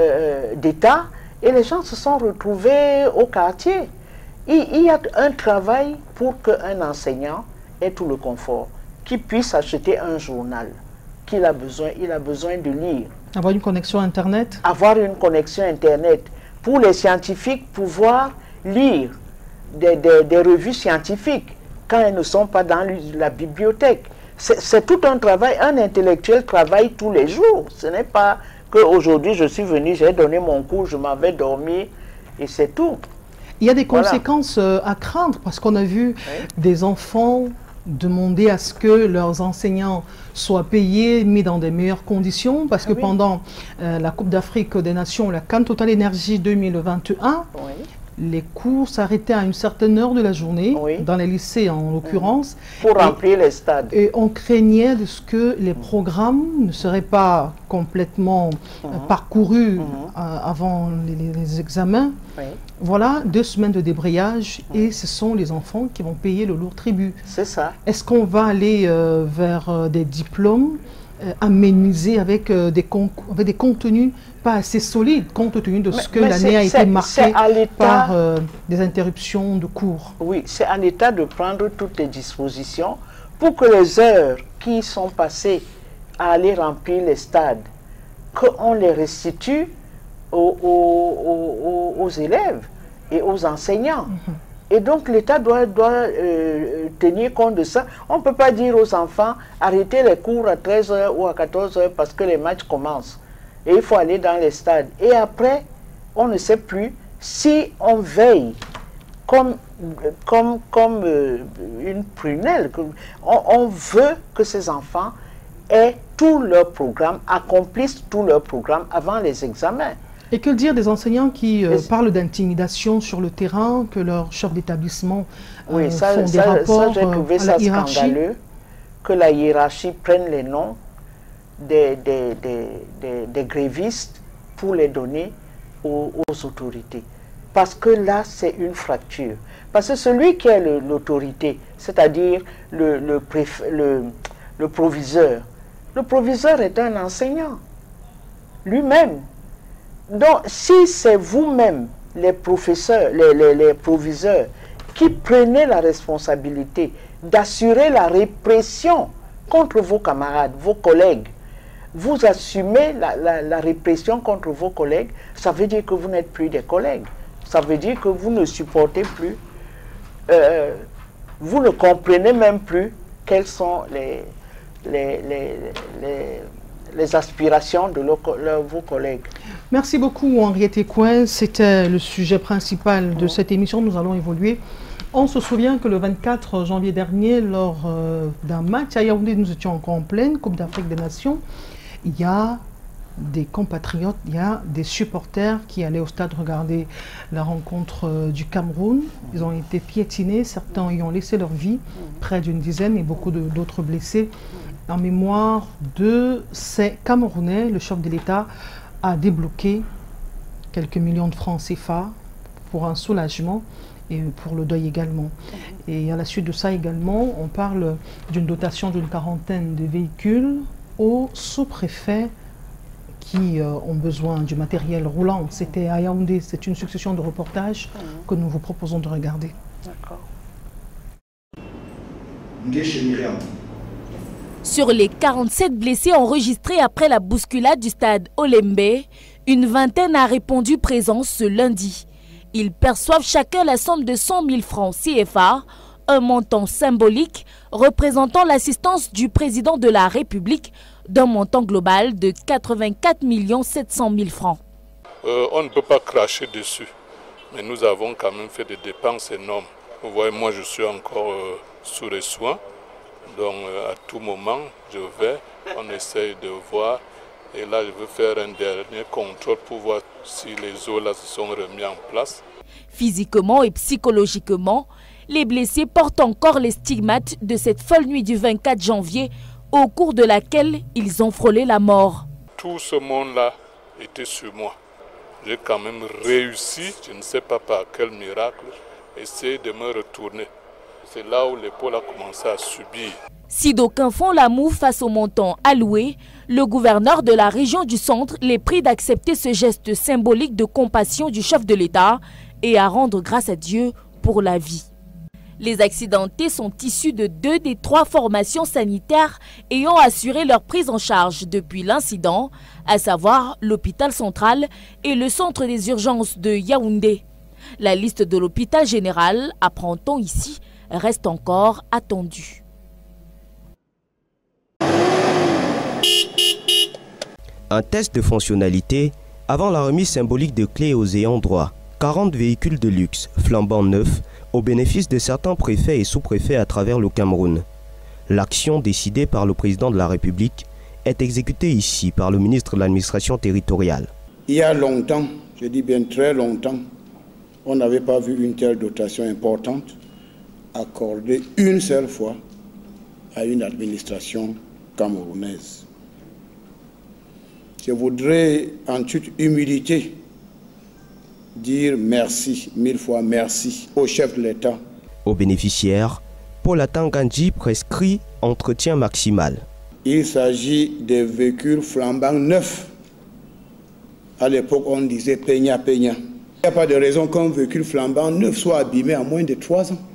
d'État et les gens se sont retrouvés au quartier. Il y a un travail pour qu'un enseignant ait tout le confort, qu'il puisse acheter un journal qu'il a besoin. Il a besoin de lire. Avoir une connexion Internet. Avoir une connexion Internet. Pour les scientifiques, pouvoir lire des revues scientifiques quand elles ne sont pas dans la bibliothèque. C'est tout un travail. Un intellectuel travaille tous les jours. Ce n'est pas qu'aujourd'hui je suis venu, j'ai donné mon cours, je m'en vais dormir et c'est tout. Il y a des conséquences à craindre parce qu'on a vu des enfants demander à ce que leurs enseignants soient payés, mis dans des meilleures conditions, parce que pendant la Coupe d'Afrique des Nations, la CAN Total Énergie 2021, les cours s'arrêtaient à une certaine heure de la journée, dans les lycées en l'occurrence. Pour remplir les stades. Et on craignait de ce que les programmes ne seraient pas complètement parcourus avant les examens. Voilà, 2 semaines de débrayage et ce sont les enfants qui vont payer le lourd tribut. C'est ça. Est-ce qu'on va aller vers des diplômes aménisés avec des contenus pas assez solides, compte tenu de ce que l'année a été marquée par des interruptions de cours? Oui, c'est à l'État de prendre toutes les dispositions pour que les heures qui sont passées à aller remplir les stades, qu'on les restitue aux élèves et aux enseignants. Et donc l'État doit tenir compte de ça. On ne peut pas dire aux enfants, arrêtez les cours à 13 h ou à 14 h parce que les matchs commencent. Et il faut aller dans les stades. Et après, on ne sait plus si on veille comme une prunelle. On veut que ces enfants aient tout leur programme, accomplissent tout leur programme avant les examens. Et que dire des enseignants qui parlent d'intimidation sur le terrain, que leurs chefs d'établissement font des rapports j'ai trouvé ça scandaleux, que la hiérarchie prenne les noms des grévistes pour les donner aux autorités. Parce que là, c'est une fracture. Parce que celui qui est l'autorité, c'est-à-dire le proviseur est un enseignant lui-même. Donc, si c'est vous-même, les professeurs, les proviseurs, qui prenez la responsabilité d'assurer la répression contre vos camarades, vos collègues, vous assumez la répression contre vos collègues, ça veut dire que vous n'êtes plus des collègues. Ça veut dire que vous ne supportez plus, vous ne comprenez même plus quelles sont les aspirations de vos collègues. Merci beaucoup Henriette Ekouin. C'était le sujet principal de cette émission. Nous allons évoluer. On se souvient que le 24 janvier dernier, lors d'un match à Yaoundé, nous étions encore en pleine Coupe d'Afrique des Nations. Il y a des compatriotes, il y a des supporters qui allaient au stade regarder la rencontre du Cameroun. Ils ont été piétinés, certains y ont laissé leur vie, près d'une dizaine, et beaucoup d'autres blessés. En mémoire de ces Camerounais, le chef de l'État a débloqué quelques millions de francs CFA pour un soulagement et pour le deuil également. Et à la suite de ça également, on parle d'une dotation d'une 40aine de véhicules aux sous-préfets qui ont besoin du matériel roulant. C'était à Yaoundé, c'est une succession de reportages que nous vous proposons de regarder. D'accord. Sur les 47 blessés enregistrés après la bousculade du stade Olembe, une vingtaine a répondu présent ce lundi. Ils perçoivent chacun la somme de 100 000 francs CFA, un montant symbolique représentant l'assistance du président de la République d'un montant global de 84 700 000 francs. On ne peut pas cracher dessus, mais nous avons quand même fait des dépenses énormes. Vous voyez, moi je suis encore sous les soins, donc à tout moment je vais, on essaye de voir, et là je veux faire un dernier contrôle pour voir si les os là se sont remis en place. Physiquement et psychologiquement, les blessés portent encore les stigmates de cette folle nuit du 24 janvier au cours de laquelle ils ont frôlé la mort. Tout ce monde-là était sur moi. J'ai quand même réussi, je ne sais pas par quel miracle, essayer de me retourner. C'est là où l'épaule a commencé à subir. Si d'aucuns font la moue face au montant alloué, le gouverneur de la région du centre les prie d'accepter ce geste symbolique de compassion du chef de l'État et à rendre grâce à Dieu pour la vie. Les accidentés sont issus de 2 des 3 formations sanitaires ayant assuré leur prise en charge depuis l'incident, à savoir l'hôpital central et le centre des urgences de Yaoundé. La liste de l'hôpital général, apprend-on ici, reste encore attendue. Un test de fonctionnalité avant la remise symbolique de clés aux ayants droit. 40 véhicules de luxe, flambant neufs, au bénéfice de certains préfets et sous-préfets à travers le Cameroun. L'action décidée par le président de la République est exécutée ici par le ministre de l'administration territoriale. Il y a longtemps, je dis bien très longtemps, on n'avait pas vu une telle dotation importante accordée une seule fois à une administration camerounaise. Je voudrais en toute humilité dire merci, 1000 fois merci au chef de l'État. Aux bénéficiaires, Paul Atangandji prescrit entretien maximal. Il s'agit des véhicules flambants neufs. À l'époque, on disait peña peña. Il n'y a pas de raison qu'un véhicule flambant neuf soit abîmé en moins de 3 ans.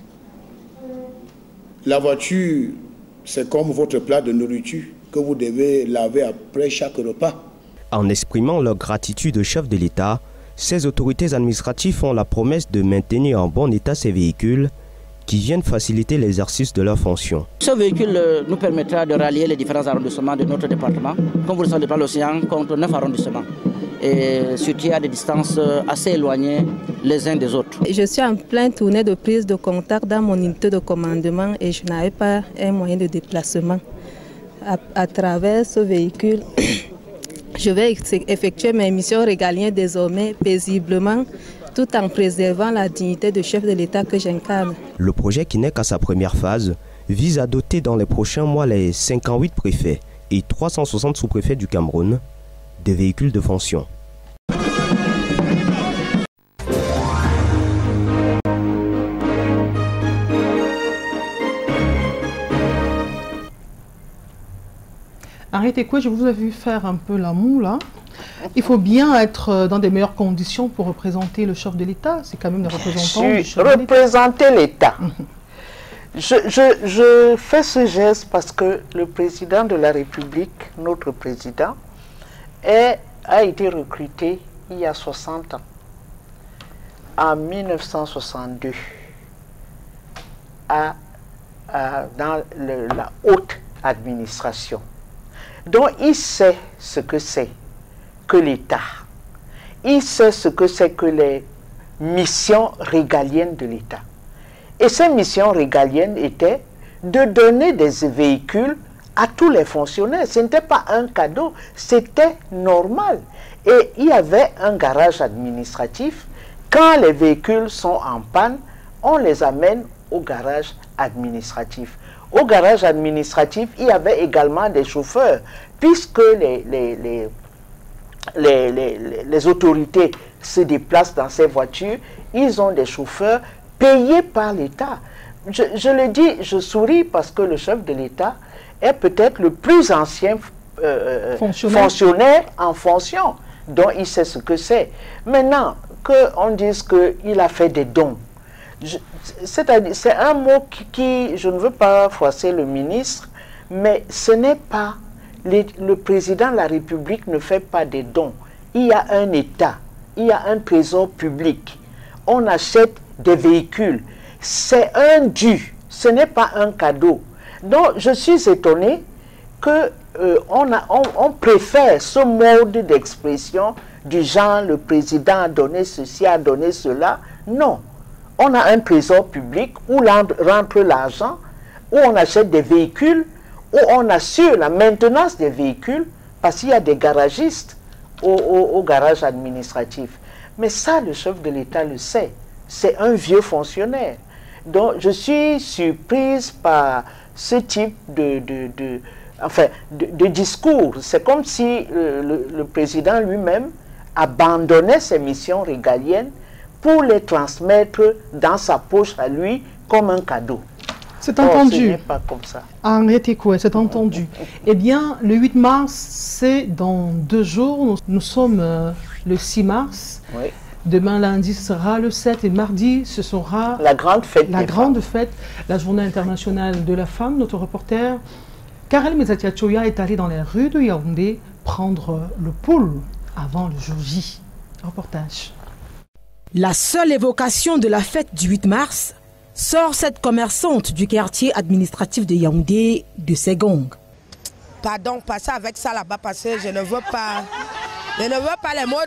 La voiture, c'est comme votre plat de nourriture que vous devez laver après chaque repas. En exprimant leur gratitude au chef de l'État, ces autorités administratives font la promesse de maintenir en bon état ces véhicules qui viennent faciliter l'exercice de leurs fonctions. Ce véhicule nous permettra de rallier les différents arrondissements de notre département. Comme vous le savez, l'océan compte 9 arrondissements, et surtout à des distances assez éloignées les uns des autres. Je suis en pleine tournée de prise de contact dans mon unité de commandement et je n'avais pas un moyen de déplacement. À travers ce véhicule, je vais effectuer mes missions régaliennes désormais paisiblement, tout en préservant la dignité de chef de l'État que j'incarne. Le projet, qui n'est qu'à sa première phase, vise à doter dans les prochains mois les 58 préfets et 360 sous-préfets du Cameroun de véhicules de fonction. Arrêtez quoi, je vous ai vu faire un peu la moue là. Il faut bien être dans des meilleures conditions pour représenter le chef de l'État. C'est quand même le représentant du chef de l'État. Représenter l'État. Je fais ce geste parce que le président de la République, notre président, a été recruté il y a 60 ans, en 1962, dans la haute administration. Donc il sait ce que c'est que l'État. Il sait ce que c'est que les missions régaliennes de l'État. Et ces missions régaliennes étaient de donner des véhicules à tous les fonctionnaires. Ce n'était pas un cadeau, c'était normal. Et il y avait un garage administratif. Quand les véhicules sont en panne, on les amène au garage administratif. Au garage administratif, il y avait également des chauffeurs, puisque les autorités se déplacent dans ces voitures, ils ont des chauffeurs payés par l'État. Je le dis, je souris parce que le chef de l'État est peut-être le plus ancien fonctionnaire en fonction, dont il sait ce que c'est. Maintenant, qu'on dise qu'il a fait des dons, c'est un mot qui, je ne veux pas froisser le ministre, mais ce n'est pas, le président de la République ne fait pas des dons. Il y a un État, il y a un trésor public, on achète des véhicules, c'est un dû, ce n'est pas un cadeau. Donc je suis étonné que on préfère ce mode d'expression du genre le président a donné ceci, a donné cela. Non, on a un trésor public où rentre l'argent, où on achète des véhicules, où on assure la maintenance des véhicules, parce qu'il y a des garagistes au garage administratif. Mais ça, le chef de l'État le sait. C'est un vieux fonctionnaire. Donc, je suis surprise par ce type de discours. C'est comme si le président lui-même abandonnait ses missions régaliennes pour les transmettre dans sa poche à lui comme un cadeau. C'est entendu. Ce n'est pas comme ça. Henriette Ekoué, c'est entendu. Eh bien, le 8 mars, c'est dans 2 jours. Nous sommes le 6 mars. Oui. Demain, lundi, ce sera le 7 et mardi, ce sera la grande fête. La journée internationale de la femme. Notre reporter, Karel Mezatiachoya, est allé dans les rues de Yaoundé prendre le pouls avant le jour J. Reportage. La seule évocation de la fête du 8 mars sort cette commerçante du quartier administratif de Yaoundé, de Ségong. Pardon, passez avec ça là-bas parce que je ne veux pas... Je ne veux pas les mots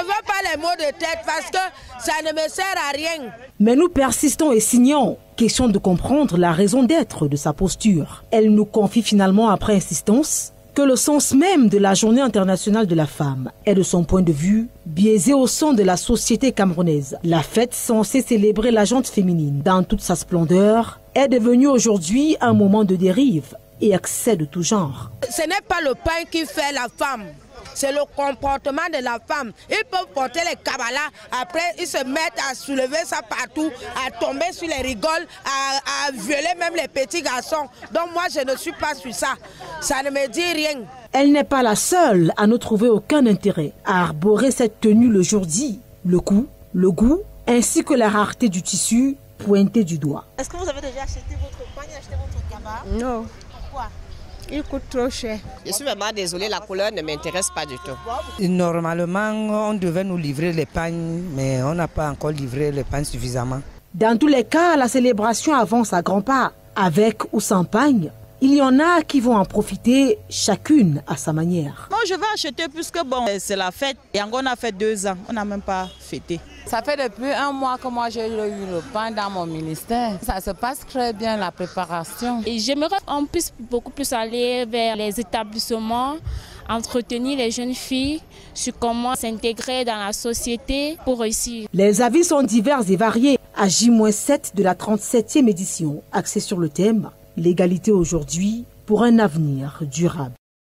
de tête parce que ça ne me sert à rien. Mais nous persistons et signons. Question de comprendre la raison d'être de sa posture. Elle nous confie finalement, après insistance, que le sens même de la Journée internationale de la femme est, de son point de vue, biaisé au sein de la société camerounaise. La fête censée célébrer la gente féminine dans toute sa splendeur est devenue aujourd'hui un moment de dérive et accès de tout genre. Ce n'est pas le pain qui fait la femme. C'est le comportement de la femme. Ils peuvent porter les kabalas, après ils se mettent à soulever ça partout, à tomber sur les rigoles, à violer même les petits garçons. Donc moi je ne suis pas sur ça. Ça ne me dit rien. Elle n'est pas la seule à ne trouver aucun intérêt à arborer cette tenue le jour dit. Le coût, le goût, ainsi que la rareté du tissu pointé du doigt. Est-ce que vous avez déjà acheté votre pagne, acheté votre cabas? Non. Pourquoi? Il coûte trop cher. Je suis vraiment désolée, la couleur ne m'intéresse pas du tout. Normalement, on devait nous livrer les pagnes, mais on n'a pas encore livré les pagnes suffisamment. Dans tous les cas, la célébration avance à grands pas. Avec ou sans pagne, il y en a qui vont en profiter chacune à sa manière. Moi, je vais acheter puisque bon, c'est la fête. Et on a fait 2 ans, on n'a même pas fêté. Ça fait depuis 1 mois que moi j'ai eu le pain dans mon ministère. Ça se passe très bien, la préparation. Et j'aimerais qu'on puisse beaucoup plus aller vers les établissements, entretenir les jeunes filles sur comment s'intégrer dans la société pour réussir. Les avis sont divers et variés. À J-7 de la 37e édition, axée sur le thème « L'égalité aujourd'hui pour un avenir durable ».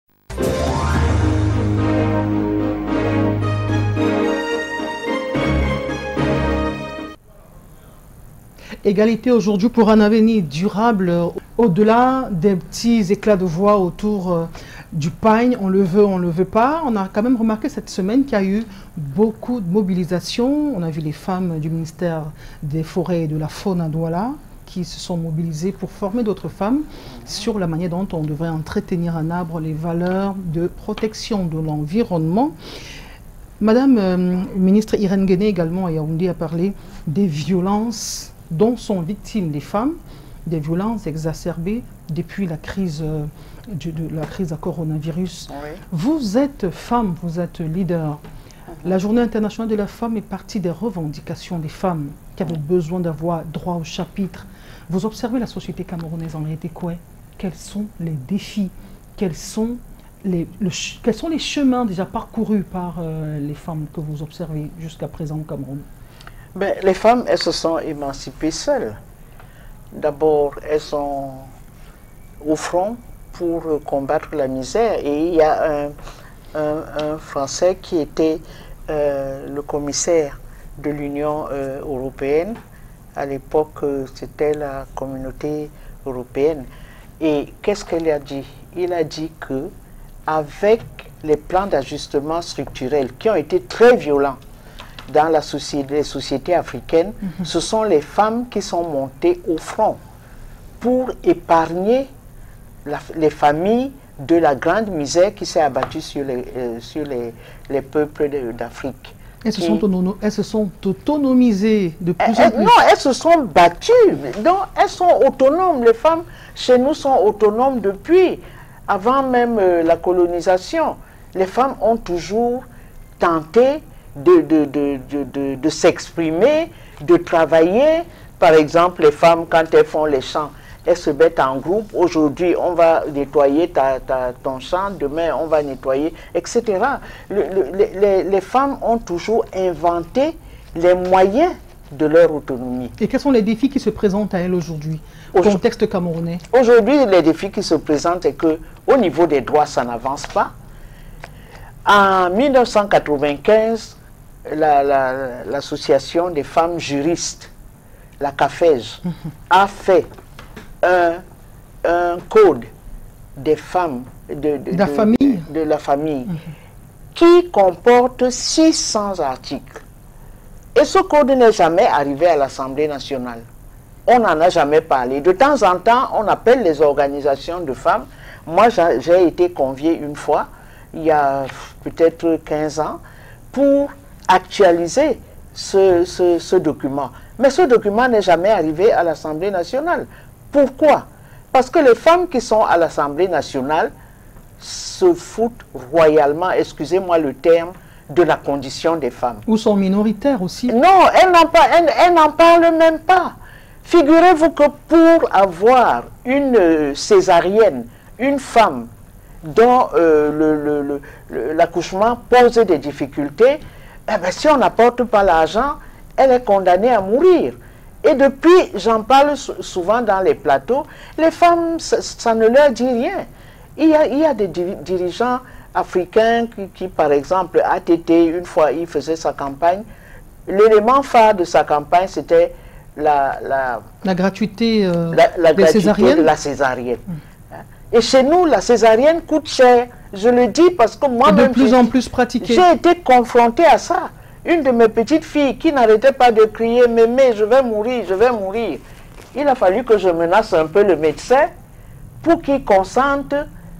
Égalité aujourd'hui pour un avenir durable, au-delà des petits éclats de voix autour du pagne, on le veut, on ne le veut pas. On a quand même remarqué cette semaine qu'il y a eu beaucoup de mobilisation. On a vu les femmes du ministère des Forêts et de la Faune à Douala qui se sont mobilisées pour former d'autres femmes sur la manière dont on devrait entretenir un arbre, les valeurs de protection de l'environnement. Madame ministre Irène Guéné également à Yaoundé a parlé des violences dont sont victimes les femmes, des violences exacerbées depuis la crise à coronavirus. Oui. Vous êtes femme, vous êtes leader. La Journée internationale de la femme est partie des revendications des femmes qui avaient besoin d'avoir droit au chapitre. Vous observez la société camerounaise en réalité quoi? Quels sont les défis? Quels sont les chemins déjà parcourus par les femmes que vous observez jusqu'à présent au Cameroun? Ben, les femmes, elles se sont émancipées seules. D'abord, elles sont au front pour combattre la misère. Et il y a un Français qui était le commissaire de l'Union européenne. À l'époque, c'était la communauté européenne. Et qu'est-ce qu'il a dit? Il a dit que avec les plans d'ajustement structurel qui ont été très violents dans les sociétés africaines, ce sont les femmes qui sont montées au front pour épargner les familles de la grande misère qui s'est abattue sur les peuples d'Afrique. Elles se sont autonomisées de plus en plus. Non, elles se sont battues. Donc, elles sont autonomes. Les femmes chez nous sont autonomes depuis avant même la colonisation. Les femmes ont toujours tenté de s'exprimer, de travailler. Par exemple, les femmes, quand elles font les champs, elles se mettent en groupe. Aujourd'hui, on va nettoyer ton champ, demain, on va nettoyer, etc. Les femmes ont toujours inventé les moyens de leur autonomie. Et quels sont les défis qui se présentent à elles aujourd'hui, au contexte camerounais? Aujourd'hui, les défis qui se présentent, c'est qu'au niveau des droits, ça n'avance pas. En 1995, l'association des femmes juristes, la CAFEJ, a fait un code des femmes de la famille qui comporte 600 articles. Et ce code n'est jamais arrivé à l'Assemblée nationale. On n'en a jamais parlé. De temps en temps, on appelle les organisations de femmes. Moi, j'ai été conviée une fois, il y a peut-être 15 ans, pour actualiser ce document. Mais ce document n'est jamais arrivé à l'Assemblée nationale. Pourquoi? Parce que les femmes qui sont à l'Assemblée nationale se foutent royalement, excusez-moi le terme, de la condition des femmes. Ou sont minoritaires aussi. Non, elles n'en parlent même pas. Figurez-vous que pour avoir une césarienne, une femme dont l'accouchement pose des difficultés, eh bien, si on n'apporte pas l'argent, elle est condamnée à mourir. Et depuis, j'en parle souvent dans les plateaux, les femmes, ça ne leur dit rien. Il y a des dirigeants africains qui, par exemple, ATT, une fois, il faisait sa campagne. L'élément phare de sa campagne, c'était la gratuité, la gratuité de la césarienne. Et chez nous, la césarienne coûte cher. Je le dis parce que moi-même, de plus en plus pratiquée. J'ai été confrontée à ça. Une de mes petites filles qui n'arrêtait pas de crier « Mémé, je vais mourir, je vais mourir ». Il a fallu que je menace un peu le médecin pour qu'il consente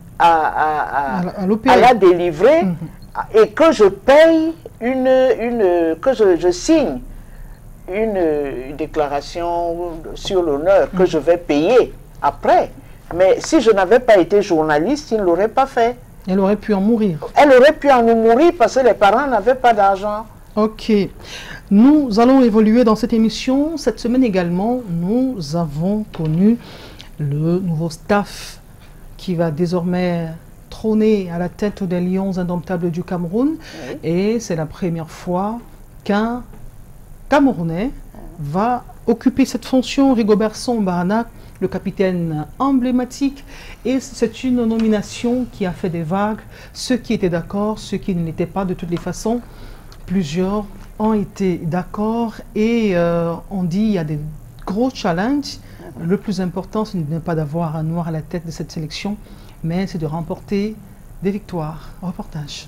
à la délivrer et que je paye que je signe une déclaration sur l'honneur que je vais payer après. Mais si je n'avais pas été journaliste, il ne l'aurait pas fait. Elle aurait pu en mourir. Elle aurait pu en mourir parce que les parents n'avaient pas d'argent. Ok. Nous allons évoluer dans cette émission. Cette semaine également, nous avons connu le nouveau staff qui va désormais trôner à la tête des Lions indomptables du Cameroun. Oui. Et c'est la première fois qu'un Camerounais va occuper cette fonction. Rigobert Song-Barnak, le capitaine emblématique. Et c'est une nomination qui a fait des vagues. Ceux qui étaient d'accord, ceux qui ne l'étaient pas de toutes les façons. Plusieurs ont été d'accord et on dit qu'il y a des gros challenges. Le plus important, ce n'est pas d'avoir un noir à la tête de cette sélection, mais c'est de remporter des victoires. Reportage.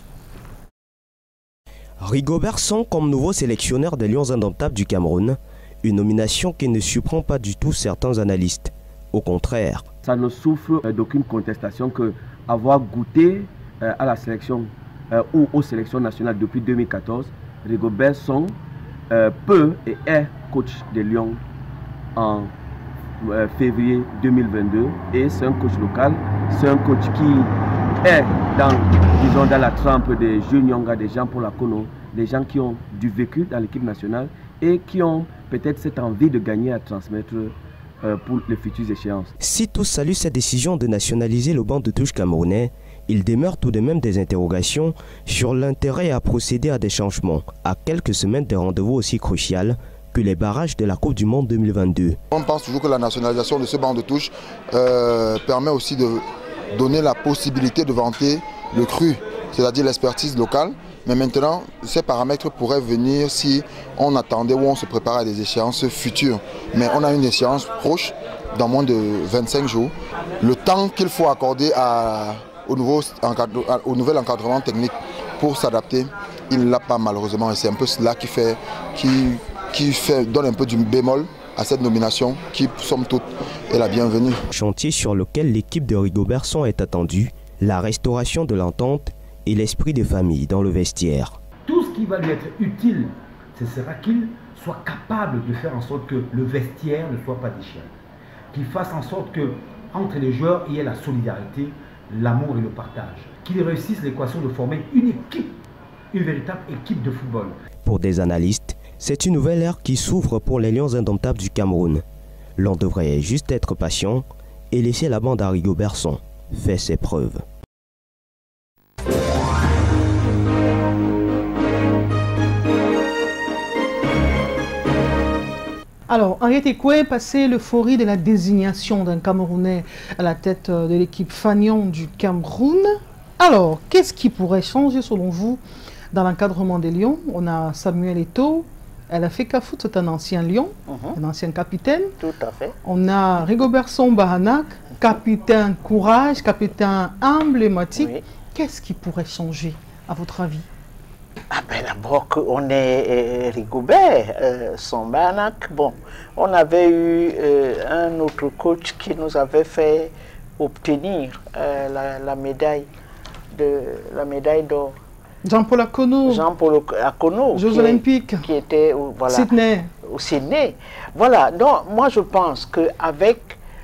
Rigobert Song comme nouveau sélectionneur des Lions indomptables du Cameroun, une nomination qui ne surprend pas du tout certains analystes. Au contraire. Ça ne souffre d'aucune contestation que avoir goûté à la sélection ou aux sélections nationales depuis 2014, Rigobert Song peut et est coach des Lions en février 2022 et c'est un coach local, c'est un coach qui est dans la trempe des jeunes Nyonga, des gens pour la Kono, des gens qui ont du vécu dans l'équipe nationale et qui ont peut-être cette envie de gagner à transmettre pour les futures échéances. Si tous saluent cette décision de nationaliser le banc de touche camerounais, il demeure tout de même des interrogations sur l'intérêt à procéder à des changements à quelques semaines de rendez-vous aussi crucial que les barrages de la Coupe du Monde 2022. On pense toujours que la nationalisation de ce banc de touche permet aussi de donner la possibilité de vanter le cru, c'est-à-dire l'expertise locale. Mais maintenant, ces paramètres pourraient venir si on attendait ou on se préparait à des échéances futures. Mais on a une échéance proche, dans moins de 25 jours. Le temps qu'il faut accorder au nouvel encadrement technique pour s'adapter, il ne l'a pas malheureusement. Et c'est un peu cela qui donne un peu du bémol à cette nomination qui, somme toute, est la bienvenue. Chantier sur lequel l'équipe de Rigobertson est attendue, la restauration de l'entente et l'esprit de famille dans le vestiaire. Tout ce qui va lui être utile, ce sera qu'il soit capable de faire en sorte que le vestiaire ne soit pas déchiré. Qu'il fasse en sorte que entre les joueurs, il y ait la solidarité, l'amour et le partage. Qu'il réussisse l'équation de former une équipe, une véritable équipe de football. Pour des analystes, c'est une nouvelle ère qui s'ouvre pour les Lions indomptables du Cameroun. L'on devrait juste être patient et laisser la bande à Rigobertson faire ses preuves. Alors, Henriette Ekoué, passé l'euphorie de la désignation d'un Camerounais à la tête de l'équipe Fagnon du Cameroun. Alors, qu'est-ce qui pourrait changer selon vous dans l'encadrement des Lions? On a Samuel Eto'o, elle a fait Kafout, c'est un ancien Lion, un ancien capitaine. Tout à fait. On a Rigobertson Bahanak, capitaine courage, capitaine emblématique. Oui. Qu'est-ce qui pourrait changer, à votre avis? D'abord qu'on est Rigobert, son Bahanak. Bon, on avait eu un autre coach qui nous avait fait obtenir la médaille d'or. Jean-Paul Akono. Jean-Paul Akono. Jeux Olympiques. Qui était voilà, au Sydney. Voilà, donc moi je pense qu'avec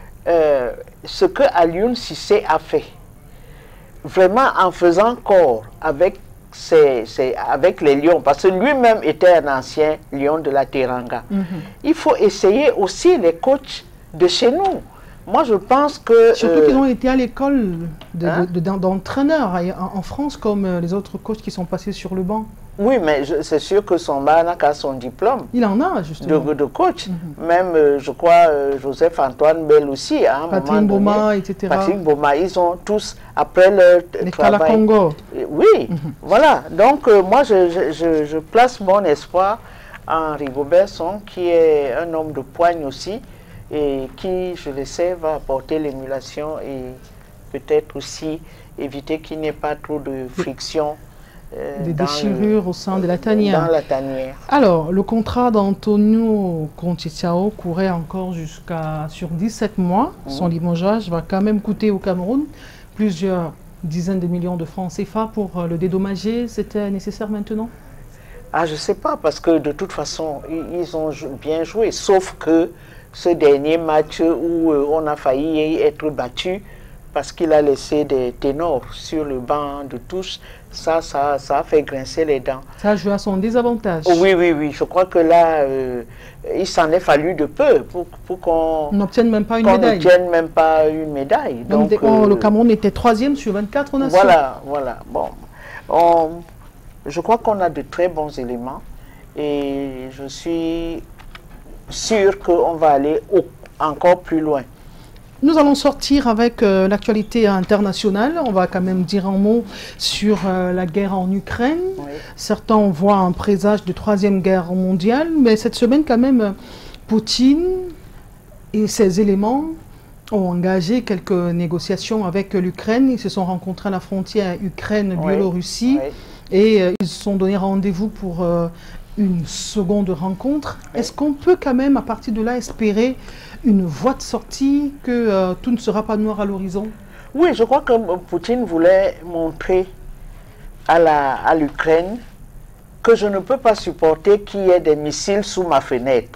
ce que Alioune Cissé a fait, vraiment en faisant corps avec les Lions, parce que lui-même était un ancien Lion de la Teranga. Il faut essayer aussi les coachs de chez nous. Moi, je pense que... Surtout qu'ils ont été à l'école d'entraîneurs en France, comme les autres coachs qui sont passés sur le banc. Oui, mais c'est sûr que son Bahanak a son diplôme. Il en a, justement. De coach. Même, je crois, Joseph-Antoine Bell aussi. Hein, Patrick Boma, etc. Patrick Boma, ils ont tous, après leur travail... Congo. Oui, voilà. Donc, moi, je place mon espoir en Rigobertson, qui est un homme de poigne aussi, et qui, je le sais, va apporter l'émulation et peut-être aussi éviter qu'il n'y ait pas trop de friction. Des déchirures au sein de la tanière. Dans la tanière. Alors, le contrat d'Antonio Conceição courait encore sur 17 mois. Son limogeage va quand même coûter au Cameroun plusieurs dizaines de millions de francs CFA pour le dédommager. C'était nécessaire maintenant? Ah, je ne sais pas, parce que de toute façon, ils ont bien joué, sauf que ce dernier match où on a failli être battu parce qu'il a laissé des ténors sur le banc de touche, ça a fait grincer les dents. Ça a joué à son désavantage. Oui, je crois que là, il s'en est fallu de peu pour qu'on n'obtienne même pas une médaille. Donc, le Cameroun était 3e sur 24 nations. Voilà. Bon, je crois qu'on a de très bons éléments et je suis sûr qu'on va aller encore plus loin. Nous allons sortir avec l'actualité internationale. On va quand même dire un mot sur la guerre en Ukraine. Oui. Certains voient un présage de 3e guerre mondiale, mais cette semaine quand même, Poutine et ses éléments ont engagé quelques négociations avec l'Ukraine. Ils se sont rencontrés à la frontière Ukraine-Biélorussie et ils se sont donné rendez-vous pour une seconde rencontre. Est-ce qu'on peut quand même, à partir de là, espérer une voie de sortie, que tout ne sera pas noir à l'horizon? Oui, je crois que Poutine voulait montrer à l'Ukraine que je ne peux pas supporter qu'il y ait des missiles sous ma fenêtre.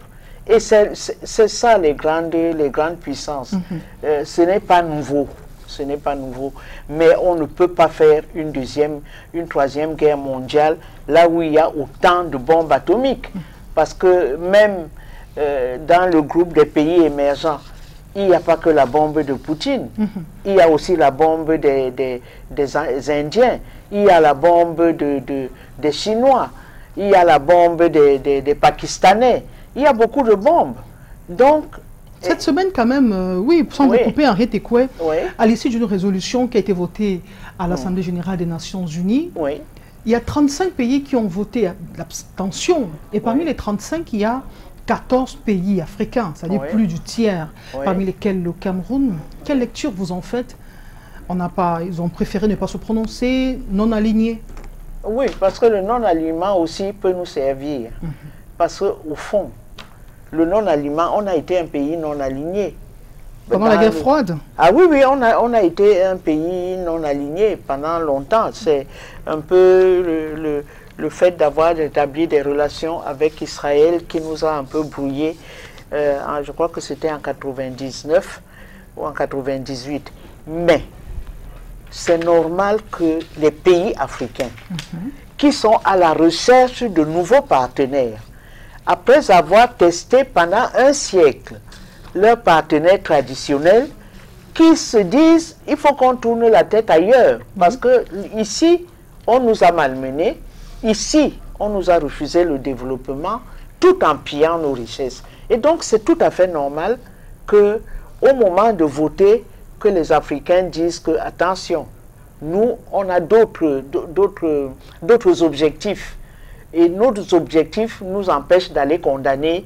Et c'est ça les grandes puissances. Ce n'est pas nouveau. Ce n'est pas nouveau. Mais on ne peut pas faire une troisième guerre mondiale là où il y a autant de bombes atomiques. Parce que même dans le groupe des pays émergents, il n'y a pas que la bombe de Poutine. Il y a aussi la bombe des Indiens. Il y a la bombe des Chinois. Il y a la bombe des Pakistanais. Il y a beaucoup de bombes. Donc, cette semaine, quand même, oui, sans vous couper, Henriette Ekwe, à l'issue d'une résolution qui a été votée à l'Assemblée générale des Nations Unies, il y a 35 pays qui ont voté l'abstention. Et parmi les 35, il y a 14 pays africains, c'est-à-dire plus du tiers, parmi lesquels le Cameroun. Quelle lecture vous en faites? Ils ont préféré ne pas se prononcer, non aligné. Oui, parce que le non-alignement aussi peut nous servir. Parce qu'au fond, le non-alignement, on a été un pays non aligné. Pendant la guerre froide? Ah oui, oui, on a été un pays non aligné pendant longtemps. C'est un peu le fait d'avoir établi des relations avec Israël qui nous a un peu brouillé. Je crois que c'était en 99 ou en 98. Mais c'est normal que les pays africains qui sont à la recherche de nouveaux partenaires, après avoir testé pendant un siècle leurs partenaires traditionnels, qui se disent il faut qu'on tourne la tête ailleurs, parce que ici on nous a malmenés, ici on nous a refusé le développement tout en pillant nos richesses. Et donc c'est tout à fait normal que au moment de voter, que les Africains disent que attention, nous on a d'autres objectifs. Et nos objectifs nous empêchent d'aller condamner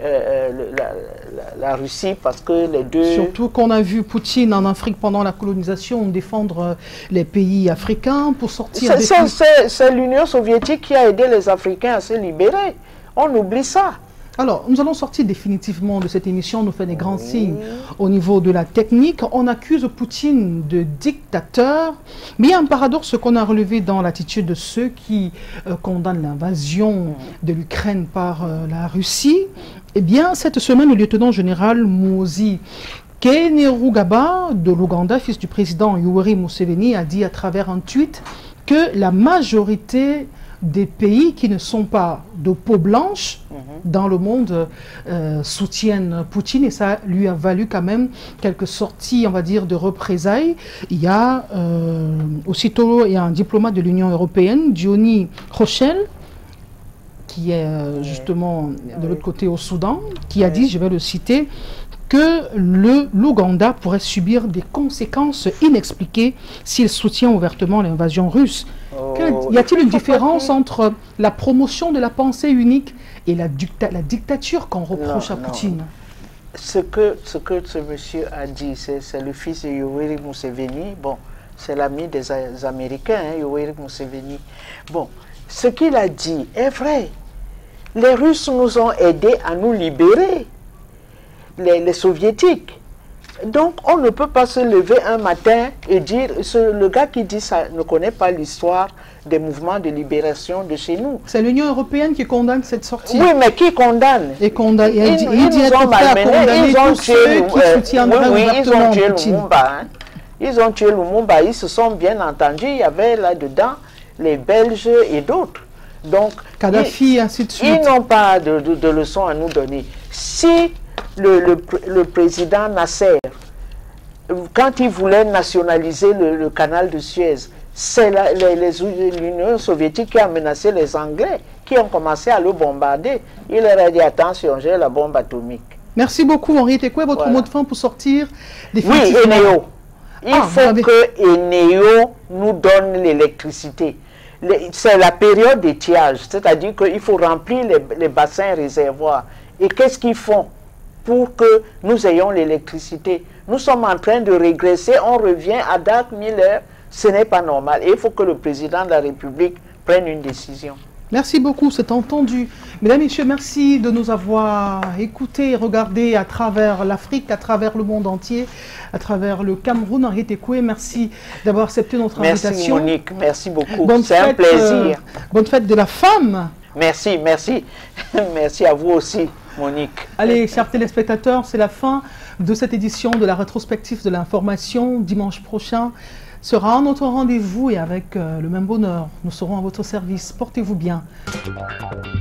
la Russie parce que les deux... Surtout qu'on a vu Poutine en Afrique pendant la colonisation défendre les pays africains pour sortir... C'est l'Union soviétique qui a aidé les Africains à se libérer. On oublie ça. Alors, nous allons sortir définitivement de cette émission, nous fait des grands signes au niveau de la technique. On accuse Poutine de dictateur, mais il y a un paradoxe qu'on a relevé dans l'attitude de ceux qui condamnent l'invasion de l'Ukraine par la Russie. Eh bien, cette semaine, le lieutenant-général Muhoozi Kainerugaba de l'Ouganda, fils du président Yoweri Museveni, a dit à travers un tweet que la majorité des pays qui ne sont pas de peau blanche dans le monde soutiennent Poutine, et ça lui a valu quand même quelques sorties, on va dire, de représailles. Il y a aussitôt un diplomate de l'Union européenne, Diony Rochelle, qui est justement de l'autre côté au Soudan, qui a dit, je vais le citer, que l'Ouganda pourrait subir des conséquences inexpliquées s'il soutient ouvertement l'invasion russe. Y a-t-il une différence entre la promotion de la pensée unique et la dictature qu'on reproche à Poutine? Ce que ce monsieur a dit, c'est le fils de Yoweri Museveni. Bon, c'est l'ami des Américains, hein, Yoweri Museveni. Bon, ce qu'il a dit est vrai. Les Russes nous ont aidés à nous libérer, les Soviétiques. Donc, on ne peut pas se lever un matin et dire, le gars qui dit ça ne connaît pas l'histoire des mouvements de libération de chez nous. C'est l'Union européenne qui condamne cette sortie. Oui, mais qui condamne? Et condamne. Ils nous ont malmenés, ils ont tué Lumumba. Ils ont tué Lumumba, ils se sont bien entendus, il y avait là-dedans les Belges et d'autres. Donc, Kadhafi, ainsi de suite. Ils n'ont pas de leçons à nous donner. Si le président Nasser, quand il voulait nationaliser le canal de Suez, c'est l'Union soviétique qui a menacé les Anglais, qui ont commencé à le bombarder. Il leur a dit, attention, j'ai la bombe atomique. Merci beaucoup, Henriette Ekwe. Votre mot de fin pour sortir des... Oui, Eneo. Il faut que Eneo nous donne l'électricité. C'est la période d'étiage, c'est-à-dire qu'il faut remplir les bassins réservoirs. Et qu'est-ce qu'ils font pour que nous ayons l'électricité? Nous sommes en train de régresser, on revient à Dark Miller, ce n'est pas normal. Et il faut que le président de la République prenne une décision. Merci beaucoup, c'est entendu. Mesdames et messieurs, merci de nous avoir écoutés et regardés à travers l'Afrique, à travers le monde entier, à travers le Cameroun. Henriette Ekwe, merci d'avoir accepté notre invitation. Merci Monique, merci beaucoup. C'est un plaisir. Bonne fête de la femme. Merci, merci. Merci à vous aussi. Monique. Allez, chers téléspectateurs, c'est la fin de cette édition de la rétrospective de l'information. Dimanche prochain sera notre rendez-vous et avec le même bonheur, nous serons à votre service. Portez-vous bien.